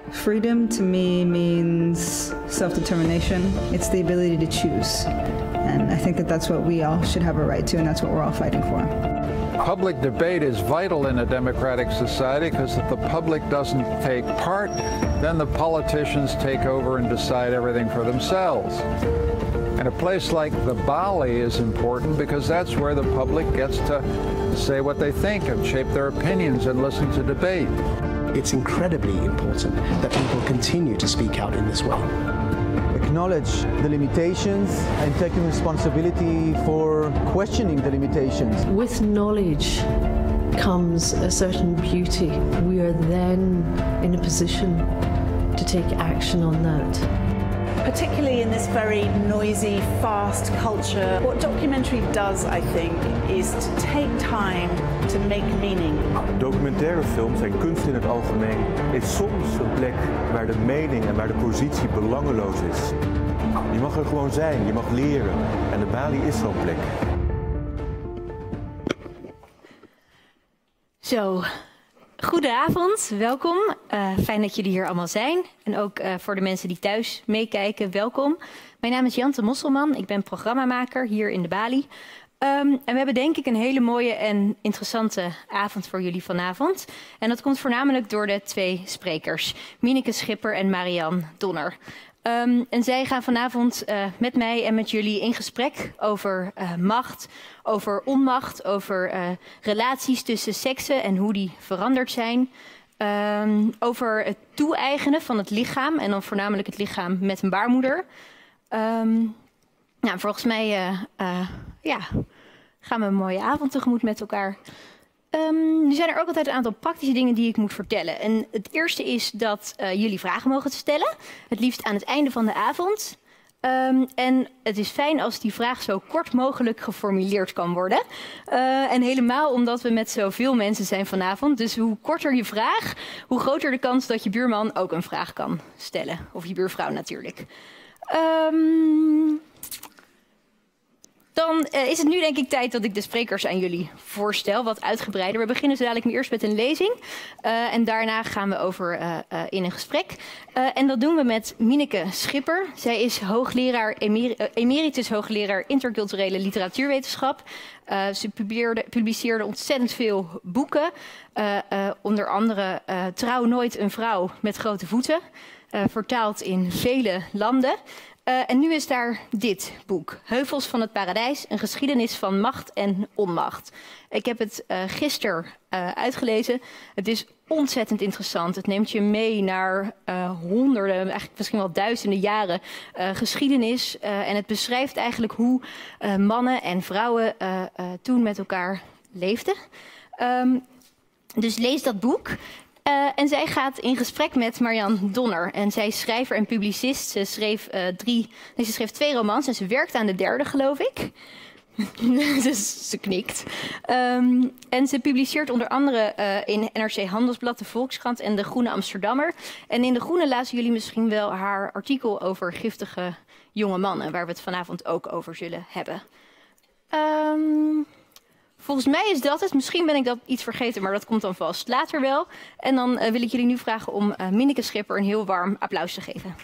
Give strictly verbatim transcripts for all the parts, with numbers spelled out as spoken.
Freedom to me means self-determination. It's the ability to choose. And I think that that's what we all should have a right to, and that's what we're all fighting for. Public debate is vital in a democratic society because if the public doesn't take part, then the politicians take over and decide everything for themselves. And a place like the Bali is important because that's where the public gets to say what they think and shape their opinions and listen to debate. It's incredibly important that people continue to speak out in this way. Acknowledge the limitations and taking responsibility for questioning the limitations. With knowledge comes a certain beauty. We are then in a position to take action on that. Particularly in this very noisy, fast culture, what documentary does, I think, is to take time to make meaning. Documentaire films en kunst in het algemeen is soms een plek waar de mening en waar de positie belangeloos is. Je mag er gewoon zijn, je mag leren en de Bali is zo'n plek. Zo. Goedenavond, welkom. Uh, fijn dat jullie hier allemaal zijn. En ook uh, voor de mensen die thuis meekijken, welkom. Mijn naam is Jante Mosselman, ik ben programmamaker hier in de Bali. Um, en we hebben denk ik een hele mooie en interessante avond voor jullie vanavond. En dat komt voornamelijk door de twee sprekers, Mineke Schipper en Marianne Donner. Um, en zij gaan vanavond uh, met mij en met jullie in gesprek over uh, macht, over onmacht, over uh, relaties tussen seksen en hoe die veranderd zijn. Um, over het toe-eigenen van het lichaam en dan voornamelijk het lichaam met een baarmoeder. Um, nou, volgens mij uh, uh, ja, gaan we een mooie avond tegemoet met elkaar. Um, nu zijn er ook altijd een aantal praktische dingen die ik moet vertellen. En het eerste is dat uh, jullie vragen mogen stellen. Het liefst aan het einde van de avond. Um, en het is fijn als die vraag zo kort mogelijk geformuleerd kan worden. Uh, en helemaal omdat we met zoveel mensen zijn vanavond. Dus hoe korter je vraag, hoe groter de kans dat je buurman ook een vraag kan stellen. Of je buurvrouw natuurlijk. Um, Dan uh, is het nu denk ik tijd dat ik de sprekers aan jullie voorstel, wat uitgebreider. We beginnen zo dadelijk eerst met een lezing uh, en daarna gaan we over uh, uh, in een gesprek. Uh, en dat doen we met Mineke Schipper. Zij is hoogleraar, emer uh, emeritus hoogleraar interculturele literatuurwetenschap. Uh, ze publiceerde, publiceerde ontzettend veel boeken, uh, uh, onder andere uh, Trouw nooit een vrouw met grote voeten, uh, vertaald in vele landen. Uh, en nu is daar dit boek, Heuvels van het Paradijs, een geschiedenis van macht en onmacht. Ik heb het uh, gisteren uh, uitgelezen. Het is ontzettend interessant. Het neemt je mee naar uh, honderden, eigenlijk misschien wel duizenden jaren uh, geschiedenis. Uh, en het beschrijft eigenlijk hoe uh, mannen en vrouwen uh, uh, toen met elkaar leefden. Um, dus lees dat boek. Uh, en zij gaat in gesprek met Marianne Donner. En zij is schrijver en publicist. Ze schreef, uh, drie, nee, ze schreef twee romans en ze werkt aan de derde, geloof ik. Dus ze knikt. Um, en ze publiceert onder andere uh, in N R C Handelsblad, de Volkskrant en de Groene Amsterdammer. En in de Groene lazen jullie misschien wel haar artikel over giftige jonge mannen, waar we het vanavond ook over zullen hebben. Um, Volgens mij is dat het. Misschien ben ik dat iets vergeten, maar dat komt dan vast later wel. En dan uh, wil ik jullie nu vragen om uh, Mineke Schipper een heel warm applaus te geven.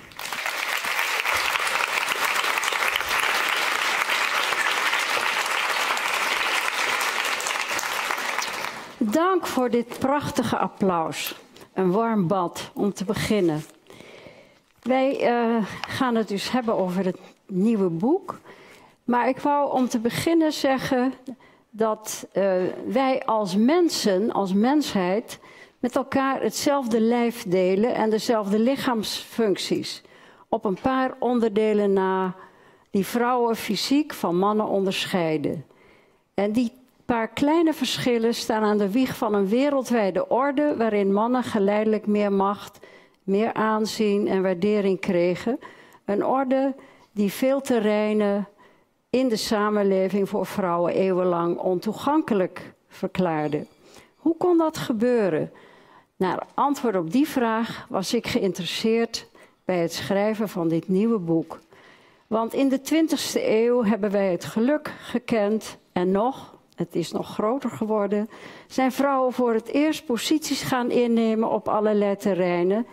Dank voor dit prachtige applaus. Een warm bad om te beginnen. Wij uh, gaan het dus hebben over het nieuwe boek. Maar ik wou om te beginnen zeggen dat uh, wij als mensen, als mensheid, met elkaar hetzelfde lijf delen en dezelfde lichaamsfuncties. Op een paar onderdelen na die vrouwen fysiek van mannen onderscheiden. En die paar kleine verschillen staan aan de wieg van een wereldwijde orde waarin mannen geleidelijk meer macht, meer aanzien en waardering kregen. Een orde die veel terreinen in de samenleving voor vrouwen eeuwenlang ontoegankelijk verklaarde. Hoe kon dat gebeuren? Naar antwoord op die vraag was ik geïnteresseerd bij het schrijven van dit nieuwe boek. Want in de twintigste eeuw hebben wij het geluk gekend en nog, het is nog groter geworden, zijn vrouwen voor het eerst posities gaan innemen op allerlei terreinen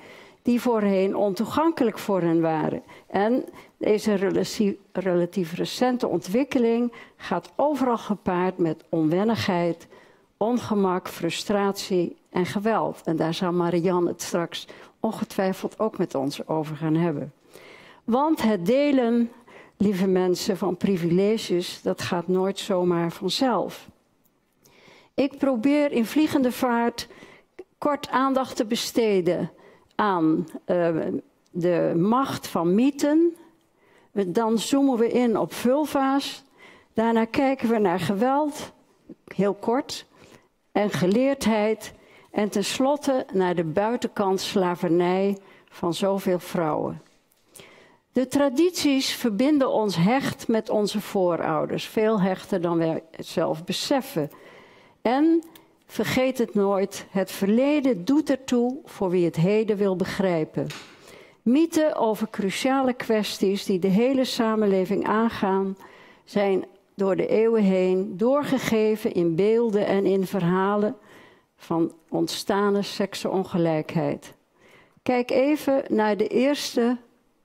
die voorheen ontoegankelijk voor hen waren. En deze relatief, relatief recente ontwikkeling gaat overal gepaard met onwennigheid, ongemak, frustratie en geweld. En daar zal Marianne het straks ongetwijfeld ook met ons over gaan hebben. Want het delen, lieve mensen, van privileges, dat gaat nooit zomaar vanzelf. Ik probeer in vliegende vaart kort aandacht te besteden aan uh, de macht van mythen. Dan zoomen we in op vulva's. Daarna kijken we naar geweld, heel kort, en geleerdheid. En tenslotte naar de buitenkant slavernij van zoveel vrouwen. De tradities verbinden ons hecht met onze voorouders. Veel hechter dan wij het zelf beseffen. En vergeet het nooit, het verleden doet ertoe voor wie het heden wil begrijpen. Mythen over cruciale kwesties die de hele samenleving aangaan, zijn door de eeuwen heen doorgegeven in beelden en in verhalen van ontstane seksenongelijkheid. Kijk even naar de eerste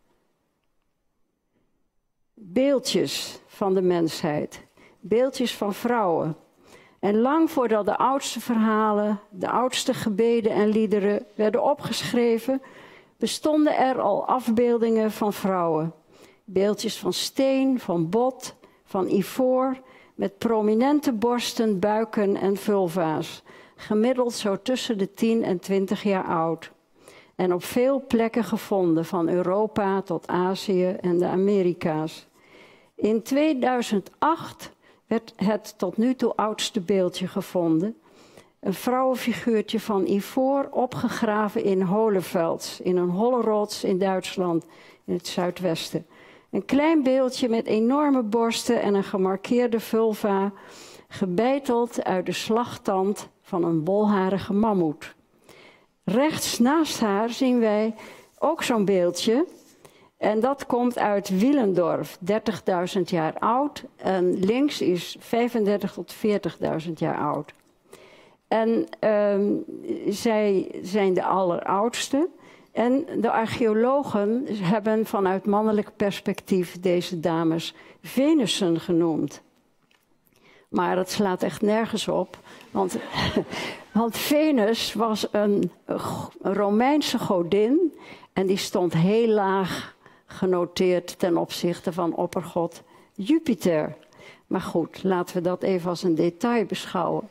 beeldjes van de mensheid. Beeldjes van vrouwen. En lang voordat de oudste verhalen, de oudste gebeden en liederen werden opgeschreven, bestonden er al afbeeldingen van vrouwen. Beeldjes van steen, van bot, van ivoor, met prominente borsten, buiken en vulva's. Gemiddeld zo tussen de tien en twintig jaar oud. En op veel plekken gevonden, van Europa tot Azië en de Amerika's. In tweeduizend acht werd het tot nu toe oudste beeldje gevonden. Een vrouwenfiguurtje van ivoor opgegraven in Holevelds, in een holle rots in Duitsland, in het zuidwesten. Een klein beeldje met enorme borsten en een gemarkeerde vulva, gebeiteld uit de slagtand van een bolharige mammoet. Rechts naast haar zien wij ook zo'n beeldje. En dat komt uit Wielendorf, dertigduizend jaar oud. En links is vijfendertig tot veertigduizend jaar oud. En um, zij zijn de alleroudste. En de archeologen hebben vanuit mannelijk perspectief deze dames Venussen genoemd. Maar dat slaat echt nergens op. Want, want Venus was een, een Romeinse godin. En die stond heel laag genoteerd ten opzichte van oppergod Jupiter. Maar goed, laten we dat even als een detail beschouwen.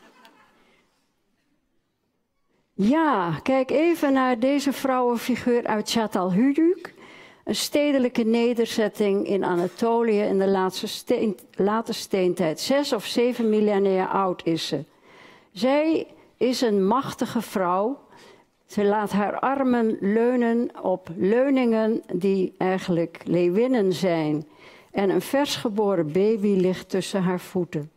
Ja, kijk even naar deze vrouwenfiguur uit Çatalhöyük. Een stedelijke nederzetting in Anatolië in de laatste steen, late steentijd. Zes of zeven millennia oud is ze. Zij is een machtige vrouw. Ze laat haar armen leunen op leuningen die eigenlijk leeuwinnen zijn. En een versgeboren baby ligt tussen haar voeten.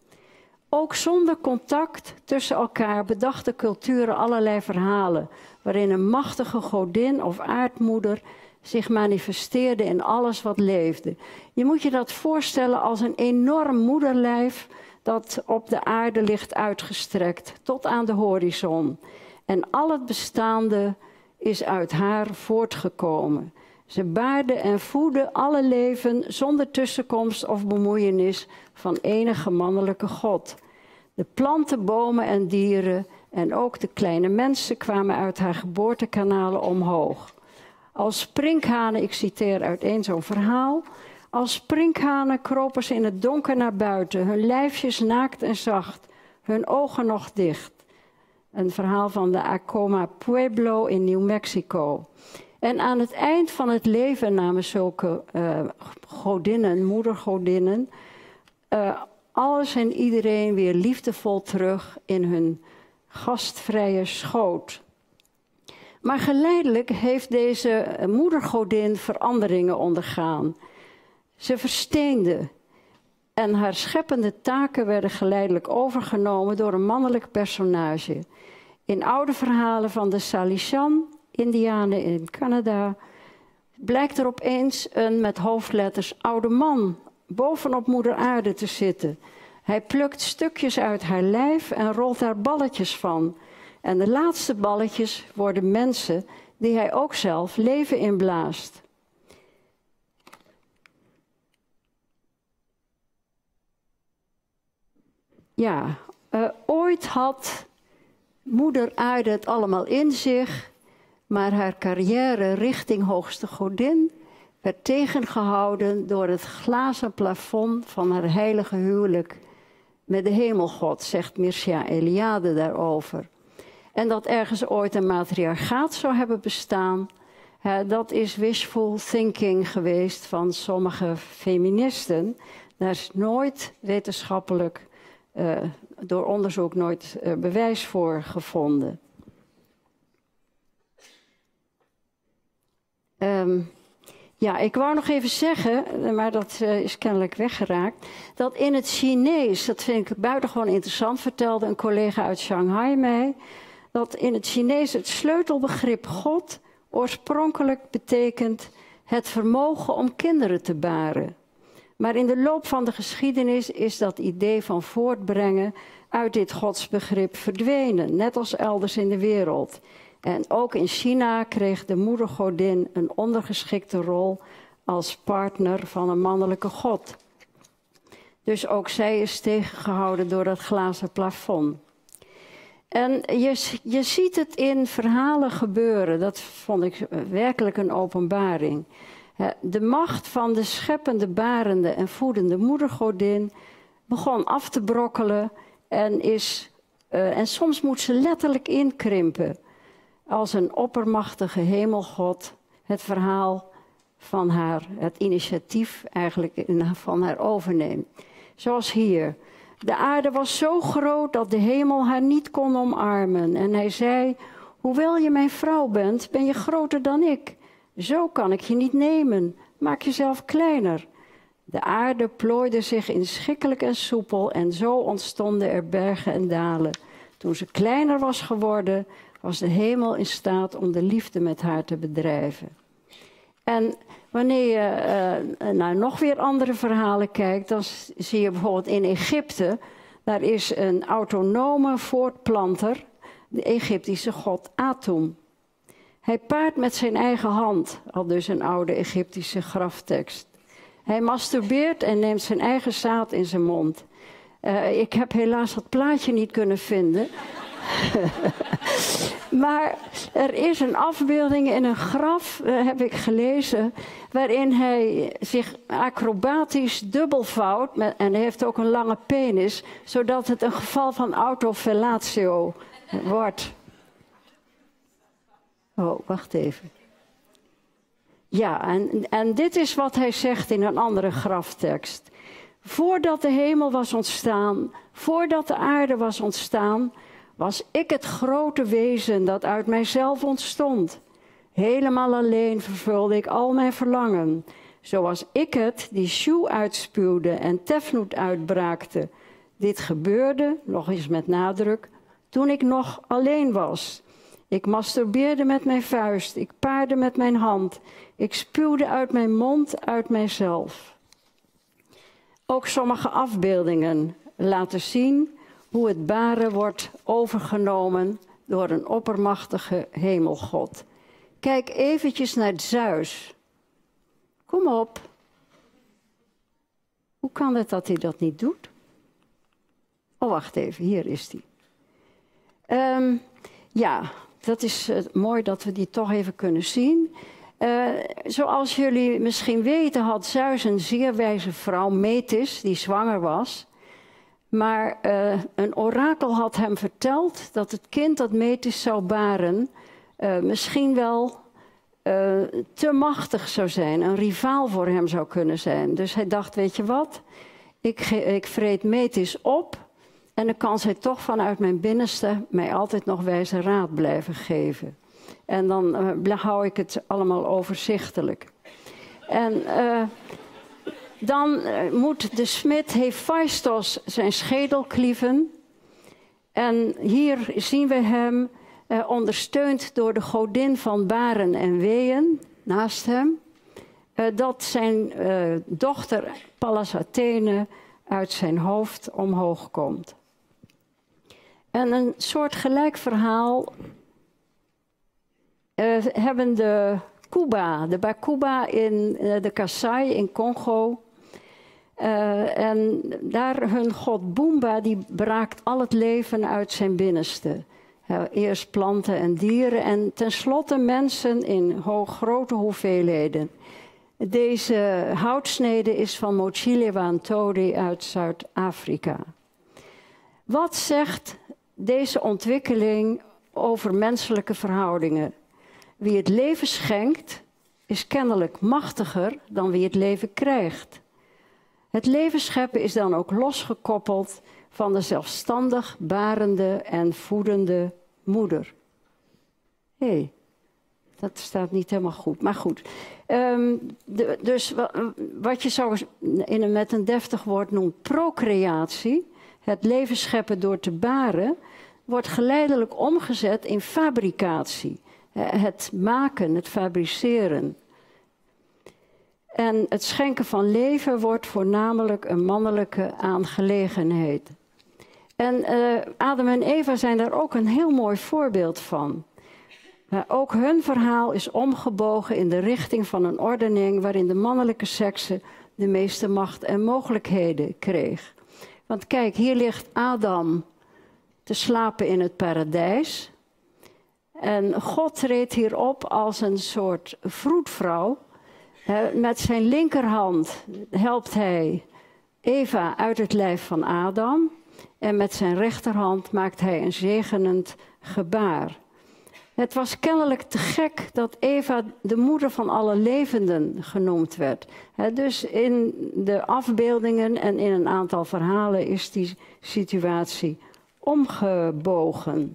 Ook zonder contact tussen elkaar bedachten culturen allerlei verhalen, waarin een machtige godin of aardmoeder zich manifesteerde in alles wat leefde. Je moet je dat voorstellen als een enorm moederlijf dat op de aarde ligt uitgestrekt tot aan de horizon. En al het bestaande is uit haar voortgekomen. Ze baarde en voedde alle leven zonder tussenkomst of bemoeienis van enige mannelijke god. De planten, bomen en dieren en ook de kleine mensen kwamen uit haar geboortekanalen omhoog. Als sprinkhanen, ik citeer uit een zo'n verhaal, als sprinkhanen kropen ze in het donker naar buiten, hun lijfjes naakt en zacht, hun ogen nog dicht. Een verhaal van de Acoma Pueblo in New Mexico. En aan het eind van het leven namen zulke uh, godinnen, moedergodinnen, uh, alles en iedereen weer liefdevol terug in hun gastvrije schoot. Maar geleidelijk heeft deze moedergodin veranderingen ondergaan. Ze versteende en haar scheppende taken werden geleidelijk overgenomen door een mannelijk personage. In oude verhalen van de Salishan, Indianen in Canada, blijkt er opeens een met hoofdletters oude man bovenop moeder aarde te zitten. Hij plukt stukjes uit haar lijf en rolt daar balletjes van. En de laatste balletjes worden mensen die hij ook zelf leven inblaast. Ja, uh, ooit had moeder aarde het allemaal in zich, maar haar carrière richting hoogste godin werd tegengehouden door het glazen plafond van haar heilige huwelijk met de hemelgod, zegt Mircea Eliade daarover. En dat ergens ooit een matriarchaat zou hebben bestaan, hè, dat is wishful thinking geweest van sommige feministen. Daar is nooit wetenschappelijk, uh, door onderzoek, nooit uh, bewijs voor gevonden. Um, Ja, ik wou nog even zeggen, maar dat uh, is kennelijk weggeraakt, dat in het Chinees, dat vind ik buitengewoon interessant, vertelde een collega uit Shanghai mij, dat in het Chinees het sleutelbegrip God oorspronkelijk betekent het vermogen om kinderen te baren. Maar in de loop van de geschiedenis is dat idee van voortbrengen uit dit godsbegrip verdwenen, net als elders in de wereld. En ook in China kreeg de moedergodin een ondergeschikte rol als partner van een mannelijke god. Dus ook zij is tegengehouden door dat glazen plafond. En je, je ziet het in verhalen gebeuren, dat vond ik werkelijk een openbaring. De macht van de scheppende, barende en voedende moedergodin begon af te brokkelen en, is, uh, en soms moet ze letterlijk inkrimpen. Als een oppermachtige hemelgod het verhaal van haar, het initiatief eigenlijk van haar overneemt. Zoals hier. De aarde was zo groot dat de hemel haar niet kon omarmen. En hij zei, hoewel je mijn vrouw bent, ben je groter dan ik. Zo kan ik je niet nemen. Maak jezelf kleiner. De aarde plooide zich inschikkelijk en soepel en zo ontstonden er bergen en dalen. Toen ze kleiner was geworden, was de hemel in staat om de liefde met haar te bedrijven. En wanneer je uh, naar nog weer andere verhalen kijkt, dan zie je bijvoorbeeld in Egypte, daar is een autonome voortplanter, de Egyptische god Atum. Hij paart met zijn eigen hand, al dus een oude Egyptische graftekst. Hij masturbeert en neemt zijn eigen zaad in zijn mond. Uh, ik heb helaas dat plaatje niet kunnen vinden. Maar er is een afbeelding in een graf, uh, heb ik gelezen, waarin hij zich acrobatisch dubbelvouwt met, en hij heeft ook een lange penis, zodat het een geval van autofellatio wordt. Oh, wacht even. Ja, en, en dit is wat hij zegt in een andere graftekst. Voordat de hemel was ontstaan, voordat de aarde was ontstaan, was ik het grote wezen dat uit mijzelf ontstond. Helemaal alleen vervulde ik al mijn verlangen. Zo was ik het die Shu uitspuwde en Tefnut uitbraakte. Dit gebeurde, nog eens met nadruk, toen ik nog alleen was. Ik masturbeerde met mijn vuist, ik paarde met mijn hand. Ik spuwde uit mijn mond, uit mijzelf. Ook sommige afbeeldingen laten zien hoe het baren wordt overgenomen door een oppermachtige hemelgod. Kijk eventjes naar Zeus. Kom op. Hoe kan het dat hij dat niet doet? Oh, wacht even, hier is hij. Um, ja, dat is uh, mooi dat we die toch even kunnen zien. Uh, zoals jullie misschien weten had Zeus een zeer wijze vrouw, Metis, die zwanger was. Maar uh, een orakel had hem verteld dat het kind dat Metis zou baren uh, misschien wel uh, te machtig zou zijn, een rivaal voor hem zou kunnen zijn. Dus hij dacht, weet je wat, ik, ik vreet Metis op en dan kan zij toch vanuit mijn binnenste mij altijd nog wijze raad blijven geven. En dan uh, hou ik het allemaal overzichtelijk. En uh, dan uh, moet de smid Hephaistos zijn schedel klieven. En hier zien we hem uh, ondersteund door de godin van baren en weeën naast hem. Uh, dat zijn uh, dochter Pallas Athene uit zijn hoofd omhoog komt. En een soort gelijk verhaal uh, hebben de Cuba, de Bakuba in uh, de Kasai in Congo. Uh, en daar hun god Bumba, die braakt al het leven uit zijn binnenste. Uh, eerst planten en dieren en tenslotte mensen in hoog, grote hoeveelheden. Deze houtsnede is van Mochile wa Ntodi uit Zuid-Afrika. Wat zegt deze ontwikkeling over menselijke verhoudingen? Wie het leven schenkt, is kennelijk machtiger dan wie het leven krijgt. Het leven scheppen is dan ook losgekoppeld van de zelfstandig barende en voedende moeder. Hé, hey, dat staat niet helemaal goed. Maar goed, um, de, dus wat je zou in een, met een deftig woord noemt procreatie, het leven scheppen door te baren, wordt geleidelijk omgezet in fabricatie. Het maken, het fabriceren. En het schenken van leven wordt voornamelijk een mannelijke aangelegenheid. En uh, Adam en Eva zijn daar ook een heel mooi voorbeeld van. Maar ook hun verhaal is omgebogen in de richting van een ordening waarin de mannelijke sekse de meeste macht en mogelijkheden kreeg. Want kijk, hier ligt Adam te slapen in het paradijs. En God treedt hier op als een soort vroedvrouw. Met zijn linkerhand helpt hij Eva uit het lijf van Adam. En met zijn rechterhand maakt hij een zegenend gebaar. Het was kennelijk te gek dat Eva de moeder van alle levenden genoemd werd. Dus in de afbeeldingen en in een aantal verhalen is die situatie omgebogen.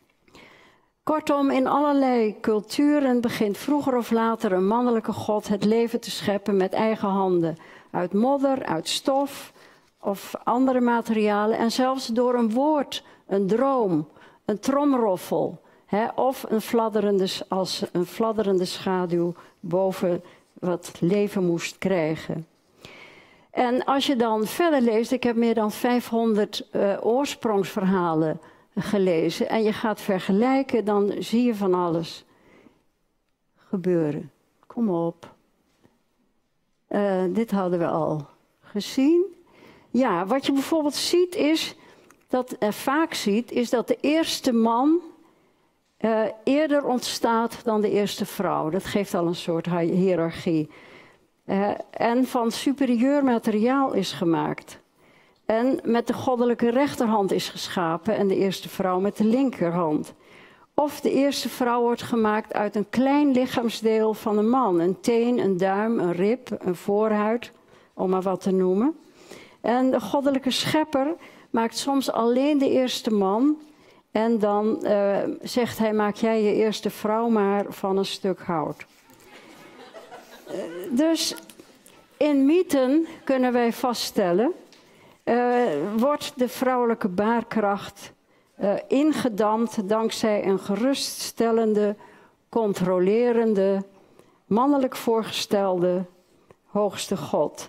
Kortom, in allerlei culturen begint vroeger of later een mannelijke god het leven te scheppen met eigen handen. Uit modder, uit stof of andere materialen en zelfs door een woord, een droom, een tromroffel. He, of een fladderende, als een fladderende schaduw boven wat leven moest krijgen. En als je dan verder leest, ik heb meer dan vijfhonderd uh, oorsprongsverhalen gelezen. En je gaat vergelijken, dan zie je van alles gebeuren. Kom op. Uh, dit hadden we al gezien. Ja, wat je bijvoorbeeld ziet is, dat uh, vaak ziet, is dat de eerste man Uh, eerder ontstaat dan de eerste vrouw. Dat geeft al een soort hiërarchie. Uh, en van superieur materiaal is gemaakt. En met de goddelijke rechterhand is geschapen en de eerste vrouw met de linkerhand. Of de eerste vrouw wordt gemaakt uit een klein lichaamsdeel van een man. Een teen, een duim, een rib, een voorhuid, om maar wat te noemen. En de goddelijke schepper maakt soms alleen de eerste man. En dan uh, zegt hij, maak jij je eerste vrouw maar van een stuk hout. Uh, dus in mythen kunnen wij vaststellen, uh, wordt de vrouwelijke baarkracht uh, ingedampt dankzij een geruststellende, controlerende, mannelijk voorgestelde hoogste god.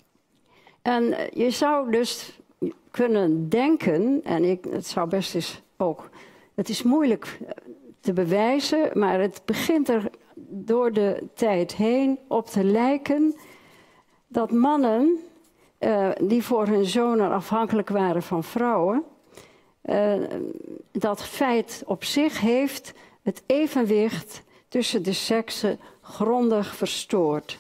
En uh, je zou dus kunnen denken, en ik, het zou best eens ook, het is moeilijk te bewijzen, maar het begint er door de tijd heen op te lijken dat mannen uh, die voor hun zonen afhankelijk waren van vrouwen, uh, dat feit op zich heeft het evenwicht tussen de seksen grondig verstoord.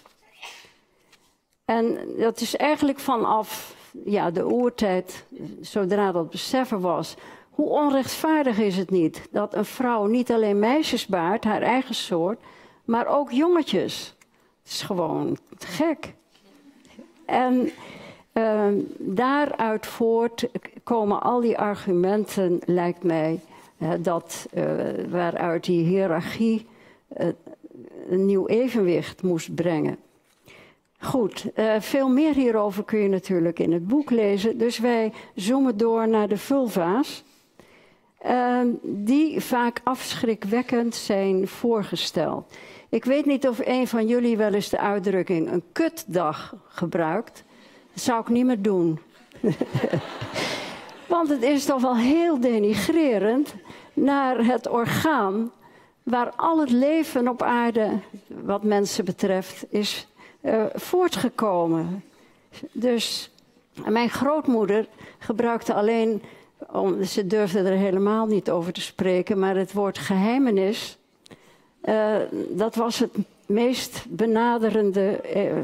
En dat is eigenlijk vanaf ja, de oertijd, zodra dat beseffen was, hoe onrechtvaardig is het niet dat een vrouw niet alleen meisjes baart, haar eigen soort, maar ook jongetjes. Het is gewoon te gek. En uh, daaruit voort komen al die argumenten, lijkt mij, uh, dat, uh, waaruit die hiërarchie uh, een nieuw evenwicht moest brengen. Goed, uh, veel meer hierover kun je natuurlijk in het boek lezen. Dus wij zoomen door naar de vulva's. Uh, die vaak afschrikwekkend zijn voorgesteld. Ik weet niet of een van jullie wel eens de uitdrukking een kutdag gebruikt. Dat zou ik niet meer doen. Want het is toch wel heel denigrerend naar het orgaan waar al het leven op aarde, wat mensen betreft, is uh, voortgekomen. Dus mijn grootmoeder gebruikte alleen, om, ze durfde er helemaal niet over te spreken, maar het woord geheimenis, uh, dat was het meest benaderende uh,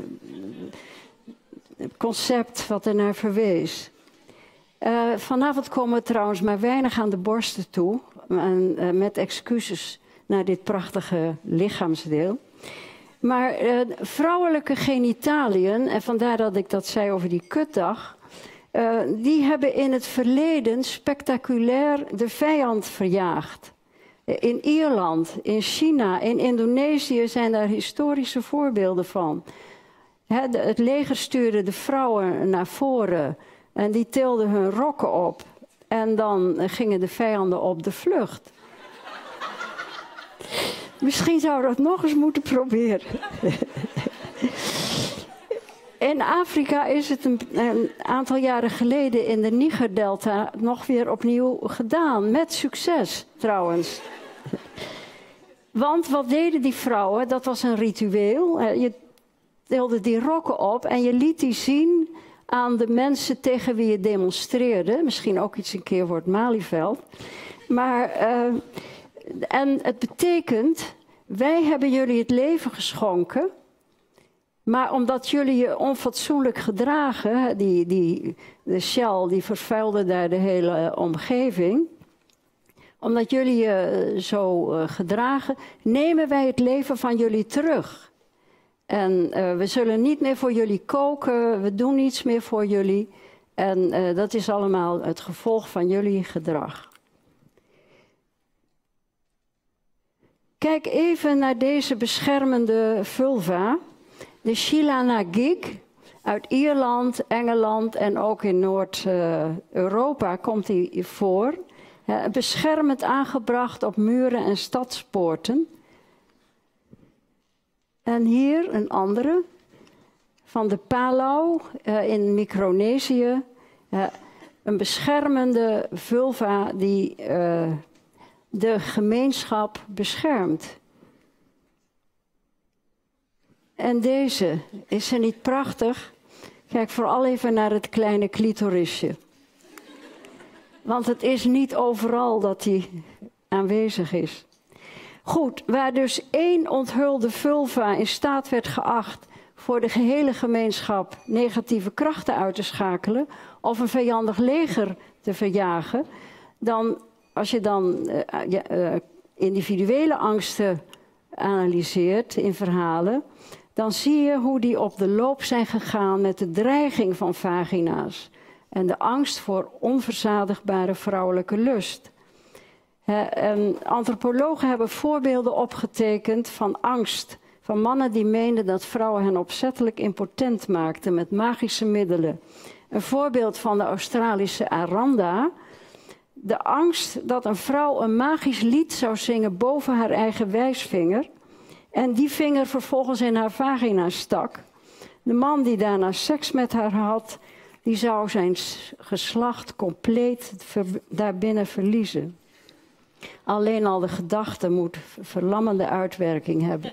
concept wat er naar verwees. Uh, vanavond komen we trouwens maar weinig aan de borsten toe, en, uh, met excuses naar dit prachtige lichaamsdeel. Maar uh, vrouwelijke genitaliën, en vandaar dat ik dat zei over die kutdag, uh, die hebben in het verleden spectaculair de vijand verjaagd. In Ierland, in China, in Indonesië zijn daar historische voorbeelden van. He, de, het leger stuurde de vrouwen naar voren en die tilden hun rokken op. En dan gingen de vijanden op de vlucht. Misschien zouden we dat nog eens moeten proberen. In Afrika is het een, een aantal jaren geleden in de Nigerdelta nog weer opnieuw gedaan. Met succes trouwens. Want wat deden die vrouwen? Dat was een ritueel. Je tilde die rokken op en je liet die zien aan de mensen tegen wie je demonstreerde. Misschien ook iets een keer voor het Malieveld. Maar, uh, en het betekent, wij hebben jullie het leven geschonken. Maar omdat jullie je onfatsoenlijk gedragen, die, die, de Shell die vervuilde daar de hele omgeving. Omdat jullie je zo uh, gedragen, nemen wij het leven van jullie terug. En uh, we zullen niet meer voor jullie koken, we doen niets meer voor jullie. En uh, dat is allemaal het gevolg van jullie gedrag. Kijk even naar deze beschermende vulva. De Sheila na Gig uit Ierland, Engeland en ook in Noord-Europa uh, komt die voor. Uh, beschermend aangebracht op muren en stadspoorten. En hier een andere, van de Palau uh, in Micronesië. Uh, een beschermende vulva die uh, de gemeenschap beschermt. En deze, is ze niet prachtig? Kijk vooral even naar het kleine clitorisje. Want het is niet overal dat die aanwezig is. Goed, waar dus één onthulde vulva in staat werd geacht voor de gehele gemeenschap negatieve krachten uit te schakelen of een vijandig leger te verjagen, dan, als je dan uh, ja, uh, individuele angsten analyseert in verhalen, dan zie je hoe die op de loop zijn gegaan met de dreiging van vagina's en de angst voor onverzadigbare vrouwelijke lust. He, en antropologen hebben voorbeelden opgetekend van angst, van mannen die meenden dat vrouwen hen opzettelijk impotent maakten met magische middelen. Een voorbeeld van de Australische Aranda. De angst dat een vrouw een magisch lied zou zingen boven haar eigen wijsvinger en die vinger vervolgens in haar vagina stak. De man die daarna seks met haar had, die zou zijn geslacht compleet daarbinnen verliezen. Alleen al de gedachte moet verlammende uitwerking hebben.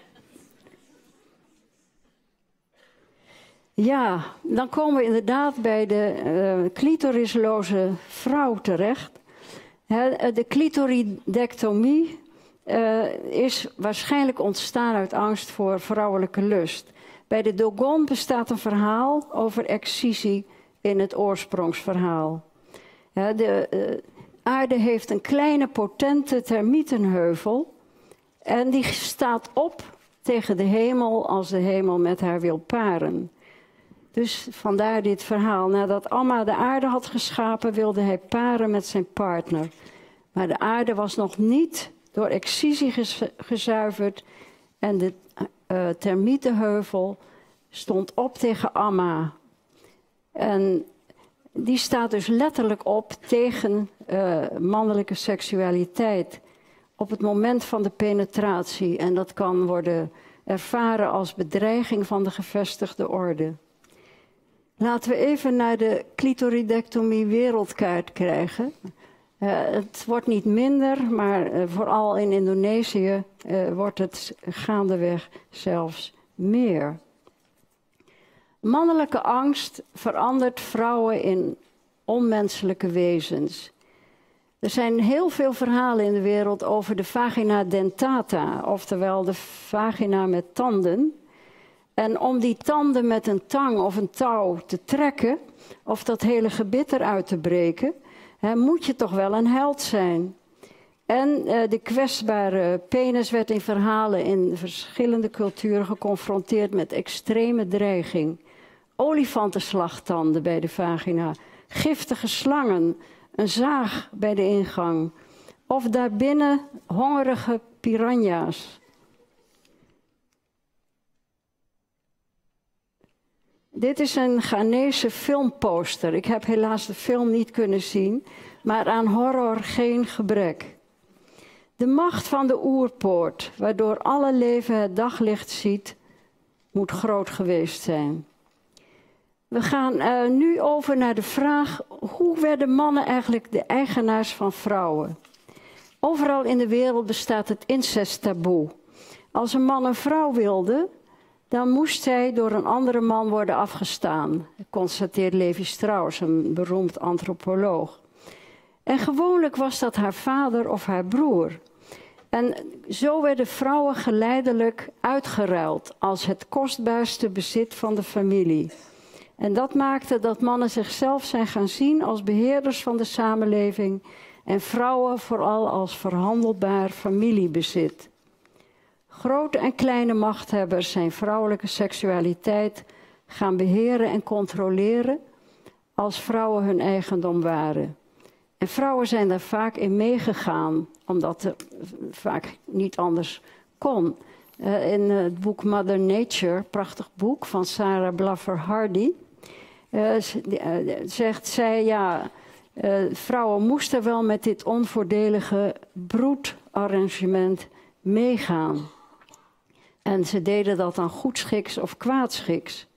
Ja, dan komen we inderdaad bij de uh, clitorisloze vrouw terecht. He, de clitoridectomie uh, is waarschijnlijk ontstaan uit angst voor vrouwelijke lust. Bij de Dogon bestaat een verhaal over excisie in het oorsprongsverhaal. He, de uh, aarde heeft een kleine potente termietenheuvel en die staat op tegen de hemel als de hemel met haar wil paren. Dus vandaar dit verhaal. Nadat Amma de aarde had geschapen, wilde hij paren met zijn partner. Maar de aarde was nog niet door excisie gezuiverd en de uh, termietenheuvel stond op tegen Amma. En die staat dus letterlijk op tegen uh, mannelijke seksualiteit op het moment van de penetratie. En dat kan worden ervaren als bedreiging van de gevestigde orde. Laten we even naar de clitoridectomie wereldkaart krijgen. Uh, het wordt niet minder, maar uh, vooral in Indonesië uh, wordt het gaandeweg zelfs meer. Mannelijke angst verandert vrouwen in onmenselijke wezens. Er zijn heel veel verhalen in de wereld over de vagina dentata, oftewel de vagina met tanden. En om die tanden met een tang of een touw te trekken, of dat hele gebit eruit te breken, hè, moet je toch wel een held zijn. En uh, de kwetsbare penis werd in verhalen in verschillende culturen geconfronteerd met extreme dreiging. Olifantenslagtanden bij de vagina, giftige slangen, een zaag bij de ingang of daarbinnen hongerige piranha's. Dit is een Ghanese filmposter. Ik heb helaas de film niet kunnen zien, maar aan horror geen gebrek. De macht van de oerpoort, waardoor alle leven het daglicht ziet, moet groot geweest zijn. We gaan uh, nu over naar de vraag, hoe werden mannen eigenlijk de eigenaars van vrouwen? Overal in de wereld bestaat het incesttaboe. Als een man een vrouw wilde, dan moest zij door een andere man worden afgestaan, constateert Levi Strauss, een beroemd antropoloog. En gewoonlijk was dat haar vader of haar broer. En zo werden vrouwen geleidelijk uitgeruild als het kostbaarste bezit van de familie. En dat maakte dat mannen zichzelf zijn gaan zien als beheerders van de samenleving en vrouwen vooral als verhandelbaar familiebezit. Grote en kleine machthebbers zijn vrouwelijke seksualiteit gaan beheren en controleren als vrouwen hun eigendom waren. En vrouwen zijn daar vaak in meegegaan, omdat het vaak niet anders kon. Uh, in het boek Mother Nature, prachtig boek van Sarah Blaffer Hardy, uh, zegt zij, ja, uh, vrouwen moesten wel met dit onvoordelige broedarrangement meegaan. En ze deden dat dan goedschiks of kwaadschiks.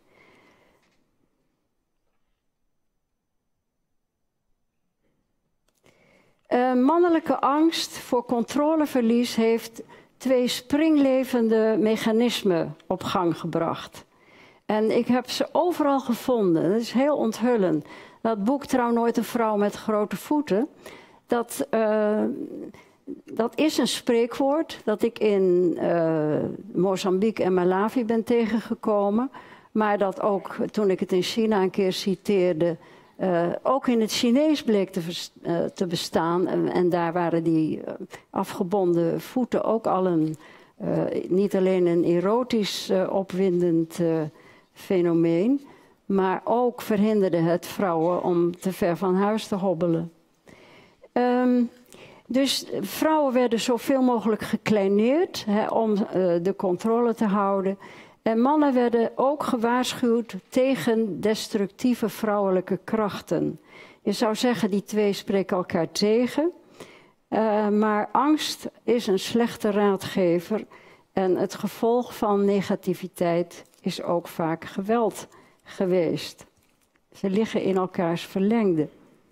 Uh, mannelijke angst voor controleverlies heeft twee springlevende mechanismen op gang gebracht. En ik heb ze overal gevonden. Dat is heel onthullend. Dat boek Trouw nooit een vrouw met grote voeten, dat, uh, dat is een spreekwoord dat ik in uh, Mozambique en Malawi ben tegengekomen. Maar dat ook, toen ik het in China een keer citeerde, Uh, ook in het Chinees bleek te, uh, te bestaan. En, en daar waren die uh, afgebonden voeten ook al een, uh, niet alleen een erotisch uh, opwindend uh, fenomeen, maar ook verhinderde het vrouwen om te ver van huis te hobbelen. Um, dus vrouwen werden zoveel mogelijk gekleineerd, hè, om uh, de controle te houden. En mannen werden ook gewaarschuwd tegen destructieve vrouwelijke krachten. Je zou zeggen, die twee spreken elkaar tegen. Uh, maar angst is een slechte raadgever. En het gevolg van negativiteit is ook vaak geweld geweest. Ze liggen in elkaars verlengde.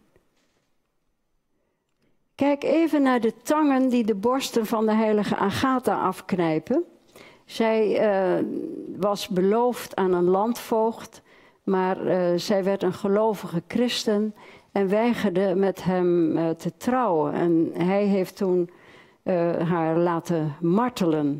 Kijk even naar de tangen die de borsten van de heilige Agatha afknijpen. Zij uh, was beloofd aan een landvoogd, maar uh, zij werd een gelovige christen en weigerde met hem uh, te trouwen. En hij heeft toen uh, haar laten martelen.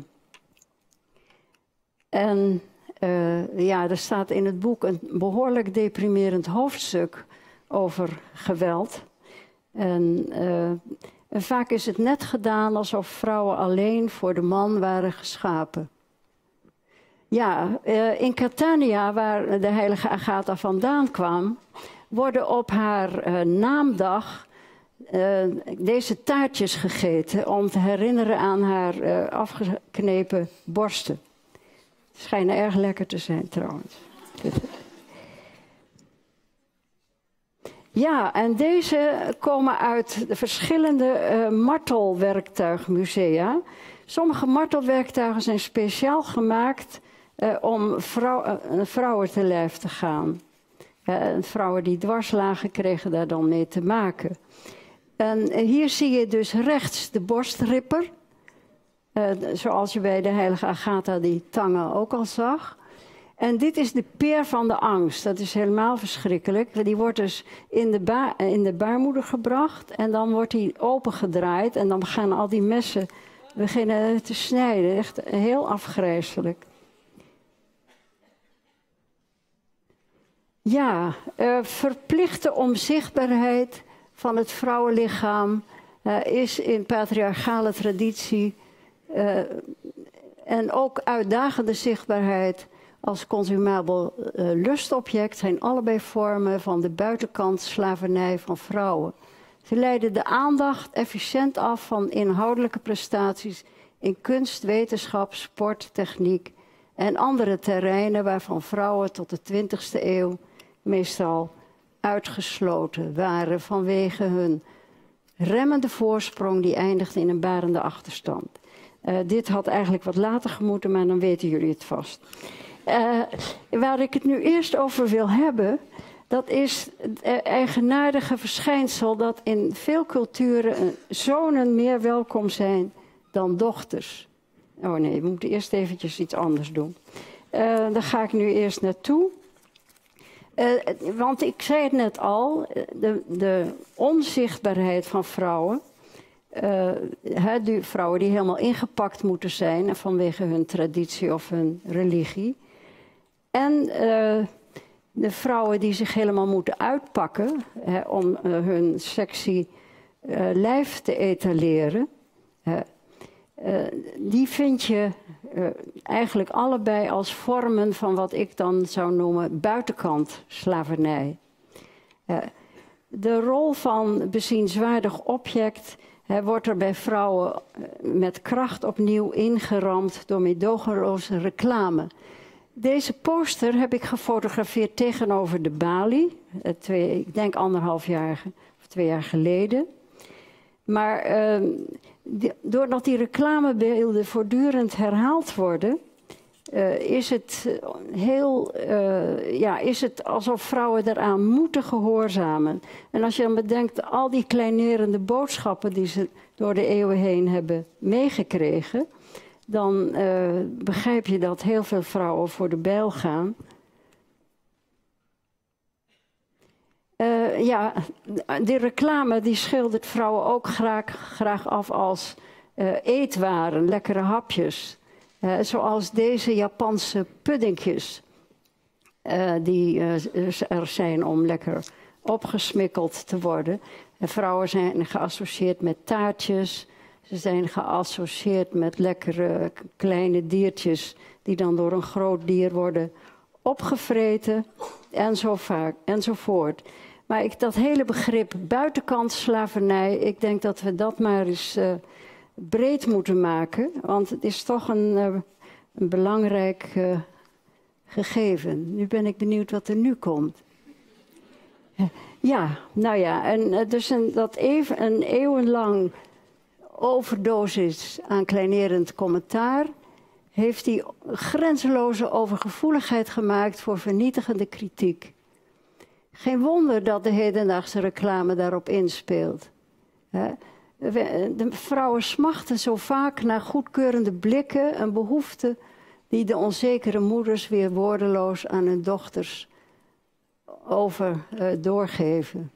En uh, ja, er staat in het boek een behoorlijk deprimerend hoofdstuk over geweld. En uh, vaak is het net gedaan alsof vrouwen alleen voor de man waren geschapen. Ja, uh, in Catania, waar de heilige Agatha vandaan kwam, worden op haar uh, naamdag uh, deze taartjes gegeten om te herinneren aan haar uh, afgeknepen borsten. Schijnen erg lekker te zijn trouwens. Ja, en deze komen uit de verschillende uh, martelwerktuigmusea. Sommige martelwerktuigen zijn speciaal gemaakt uh, om vrouw, uh, vrouwen te lijf te gaan. Uh, vrouwen die dwars lagen kregen daar dan mee te maken. En hier zie je dus rechts de borstripper. Uh, zoals je bij de heilige Agatha die tangen ook al zag. En dit is de peer van de angst. Dat is helemaal verschrikkelijk. Die wordt dus in de, ba in de baarmoeder gebracht. En dan wordt die opengedraaid. En dan gaan al die messen beginnen te snijden. Echt heel afgrijselijk. Ja, uh, verplichte onzichtbaarheid van het vrouwenlichaam uh, is in patriarchale traditie uh, en ook uitdagende zichtbaarheid als consumabel uh, lustobject zijn allebei vormen van de buitenkant slavernij van vrouwen. Ze leiden de aandacht efficiënt af van inhoudelijke prestaties in kunst, wetenschap, sport, techniek en andere terreinen waarvan vrouwen tot de twintigste eeuw meestal uitgesloten waren vanwege hun remmende voorsprong die eindigde in een barende achterstand. Uh, dit had eigenlijk wat later gemoeten, maar dan weten jullie het vast. Uh, waar ik het nu eerst over wil hebben, dat is het eigenaardige verschijnsel dat in veel culturen zonen meer welkom zijn dan dochters. Oh nee, we moeten eerst eventjes iets anders doen. Uh, daar ga ik nu eerst naartoe. Uh, want ik zei het net al, de, de onzichtbaarheid van vrouwen, uh, he, die vrouwen die helemaal ingepakt moeten zijn vanwege hun traditie of hun religie. En uh, de vrouwen die zich helemaal moeten uitpakken he, om uh, hun sexy uh, lijf te etaleren. Uh, uh, die vind je uh, eigenlijk allebei als vormen van wat ik dan zou noemen buitenkant slavernij. Uh, de rol van bezienswaardig object uh, wordt er bij vrouwen uh, met kracht opnieuw ingeramd door meedogenloze reclame. Deze poster heb ik gefotografeerd tegenover de balie, uh, twee, ik denk anderhalf jaar of twee jaar geleden. Maar uh, die, doordat die reclamebeelden voortdurend herhaald worden, uh, is, het heel, uh, ja, is het alsof vrouwen daaraan moeten gehoorzamen. En als je dan bedenkt al die kleinerende boodschappen die ze door de eeuwen heen hebben meegekregen, dan uh, begrijp je dat heel veel vrouwen voor de bijl gaan. Uh, ja, die reclame die schildert vrouwen ook graag, graag af als uh, eetwaren, lekkere hapjes. Uh, zoals deze Japanse puddingjes. Uh, die uh, er zijn om lekker opgesmikkeld te worden. En vrouwen zijn geassocieerd met taartjes. Ze zijn geassocieerd met lekkere kleine diertjes die dan door een groot dier worden opgevreten. En zo vaak, enzovoort. Maar ik, dat hele begrip buitenkant slavernij, ik denk dat we dat maar eens uh, breed moeten maken. Want het is toch een, uh, een belangrijk uh, gegeven. Nu ben ik benieuwd wat er nu komt. Ja, nou ja, en uh, dus een, dat even, een eeuwenlang overdosis aan kleinerend commentaar heeft hij grenzeloze overgevoeligheid gemaakt voor vernietigende kritiek. Geen wonder dat de hedendaagse reclame daarop inspeelt. De vrouwen smachten zo vaak naar goedkeurende blikken, een behoefte die de onzekere moeders weer woordeloos aan hun dochters over uh, doorgeven.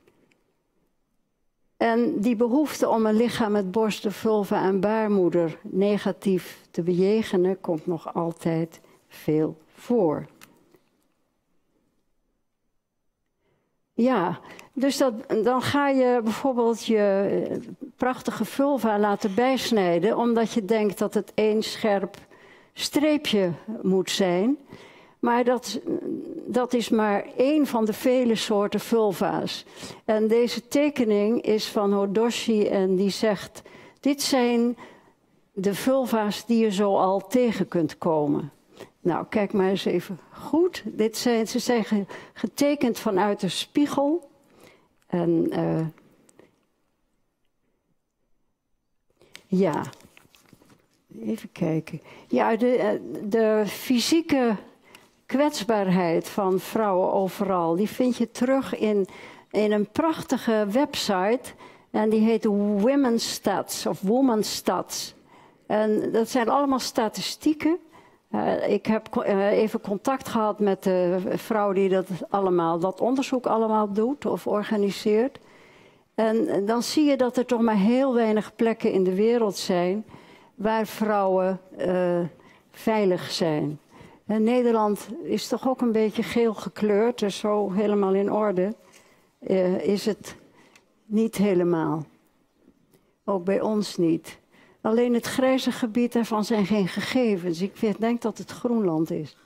En die behoefte om een lichaam met borsten, vulva en baarmoeder negatief te bejegenen komt nog altijd veel voor. Ja, dus dat, dan ga je bijvoorbeeld je prachtige vulva laten bijsnijden, omdat je denkt dat het één scherp streepje moet zijn. Maar dat, dat is maar één van de vele soorten vulva's. En deze tekening is van Hodoshi en die zegt, dit zijn de vulva's die je zo al tegen kunt komen. Nou, kijk maar eens even goed. Dit zijn, ze zijn getekend vanuit de spiegel. En uh, ja, even kijken. Ja, de, de fysieke kwetsbaarheid van vrouwen overal, die vind je terug in, in een prachtige website En die heet Women's Stats of Women's Stats. En dat zijn allemaal statistieken. Uh, ik heb uh, even contact gehad met de vrouw die dat, allemaal, dat onderzoek allemaal doet of organiseert. En dan zie je dat er toch maar heel weinig plekken in de wereld zijn waar vrouwen uh, veilig zijn. En Nederland is toch ook een beetje geel gekleurd, dus zo helemaal in orde uh, is het niet helemaal. Ook bij ons niet. Alleen het grijze gebied daarvan zijn geen gegevens. Ik denk dat het Groenland is.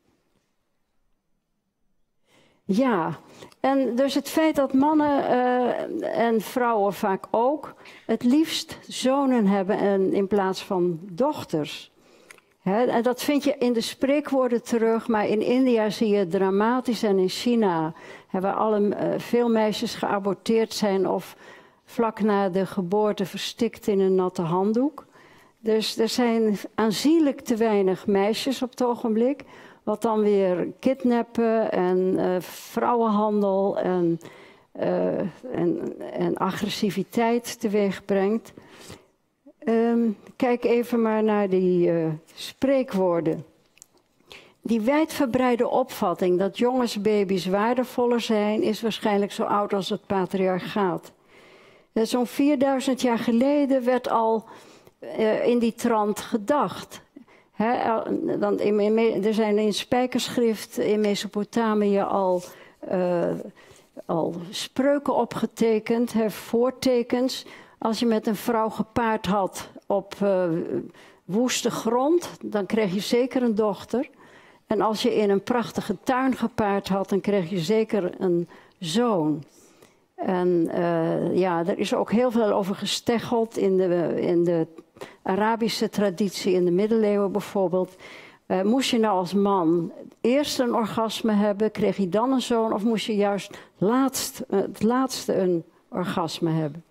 Ja, en dus het feit dat mannen uh, en vrouwen vaak ook het liefst zonen hebben en in plaats van dochters. He, en dat vind je in de spreekwoorden terug, maar in India zie je het dramatisch en in China hebben alle, uh, veel meisjes geaborteerd zijn of vlak na de geboorte verstikt in een natte handdoek. Dus er zijn aanzienlijk te weinig meisjes op het ogenblik. Wat dan weer kidnappen en uh, vrouwenhandel en, uh, en, en agressiviteit teweeg brengt. Um, kijk even maar naar die uh, spreekwoorden. Die wijdverbreide opvatting dat jongensbaby's waardevoller zijn, is waarschijnlijk zo oud als het patriarchaat. Uh, Zo'n vierduizend jaar geleden werd al uh, in die trant gedacht. He, dan in, in, er zijn in spijkerschrift in Mesopotamië al, uh, al spreuken opgetekend, he, voortekens. Als je met een vrouw gepaard had op uh, woeste grond, dan kreeg je zeker een dochter. En als je in een prachtige tuin gepaard had, dan kreeg je zeker een zoon. En uh, ja, er is ook heel veel over gesteggeld in de, in de Arabische traditie, in de middeleeuwen bijvoorbeeld. Uh, moest je nou als man eerst een orgasme hebben, kreeg je dan een zoon, of moest je juist laatst, uh, het laatste een orgasme hebben?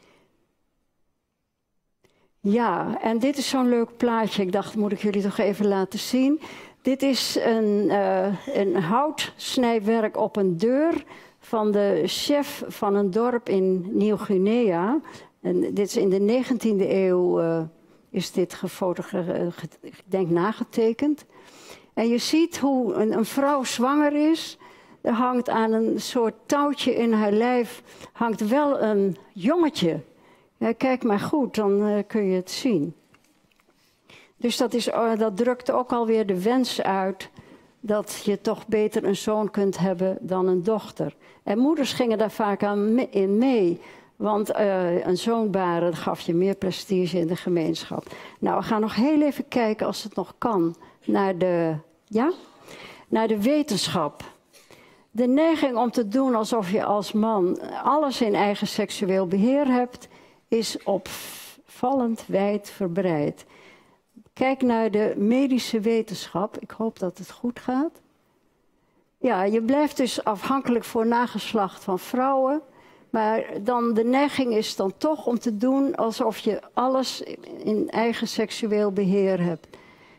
Ja, en dit is zo'n leuk plaatje. Ik dacht, moet ik jullie toch even laten zien. Dit is een, uh, een houtsnijwerk op een deur van de chef van een dorp in Nieuw-Guinea. En dit is in de negentiende eeuw uh, is dit gefotografeerd, ik denk nagetekend. En je ziet hoe een, een vrouw zwanger is. Er hangt aan een soort touwtje in haar lijf hangt wel een jongetje. Ja, kijk maar goed, dan uh, kun je het zien. Dus dat, is, uh, dat drukt ook alweer de wens uit dat je toch beter een zoon kunt hebben dan een dochter. En moeders gingen daar vaak aan in mee. Want uh, een zoon baren gaf je meer prestige in de gemeenschap. Nou, we gaan nog heel even kijken, als het nog kan, naar de, ja? naar de wetenschap. De neiging om te doen alsof je als man alles in eigen seksueel beheer hebt, is opvallend wijd verbreid. Kijk naar de medische wetenschap. Ik hoop dat het goed gaat. Ja, je blijft dus afhankelijk voor nageslacht van vrouwen. Maar dan de neiging is dan toch om te doen alsof je alles in eigen seksueel beheer hebt.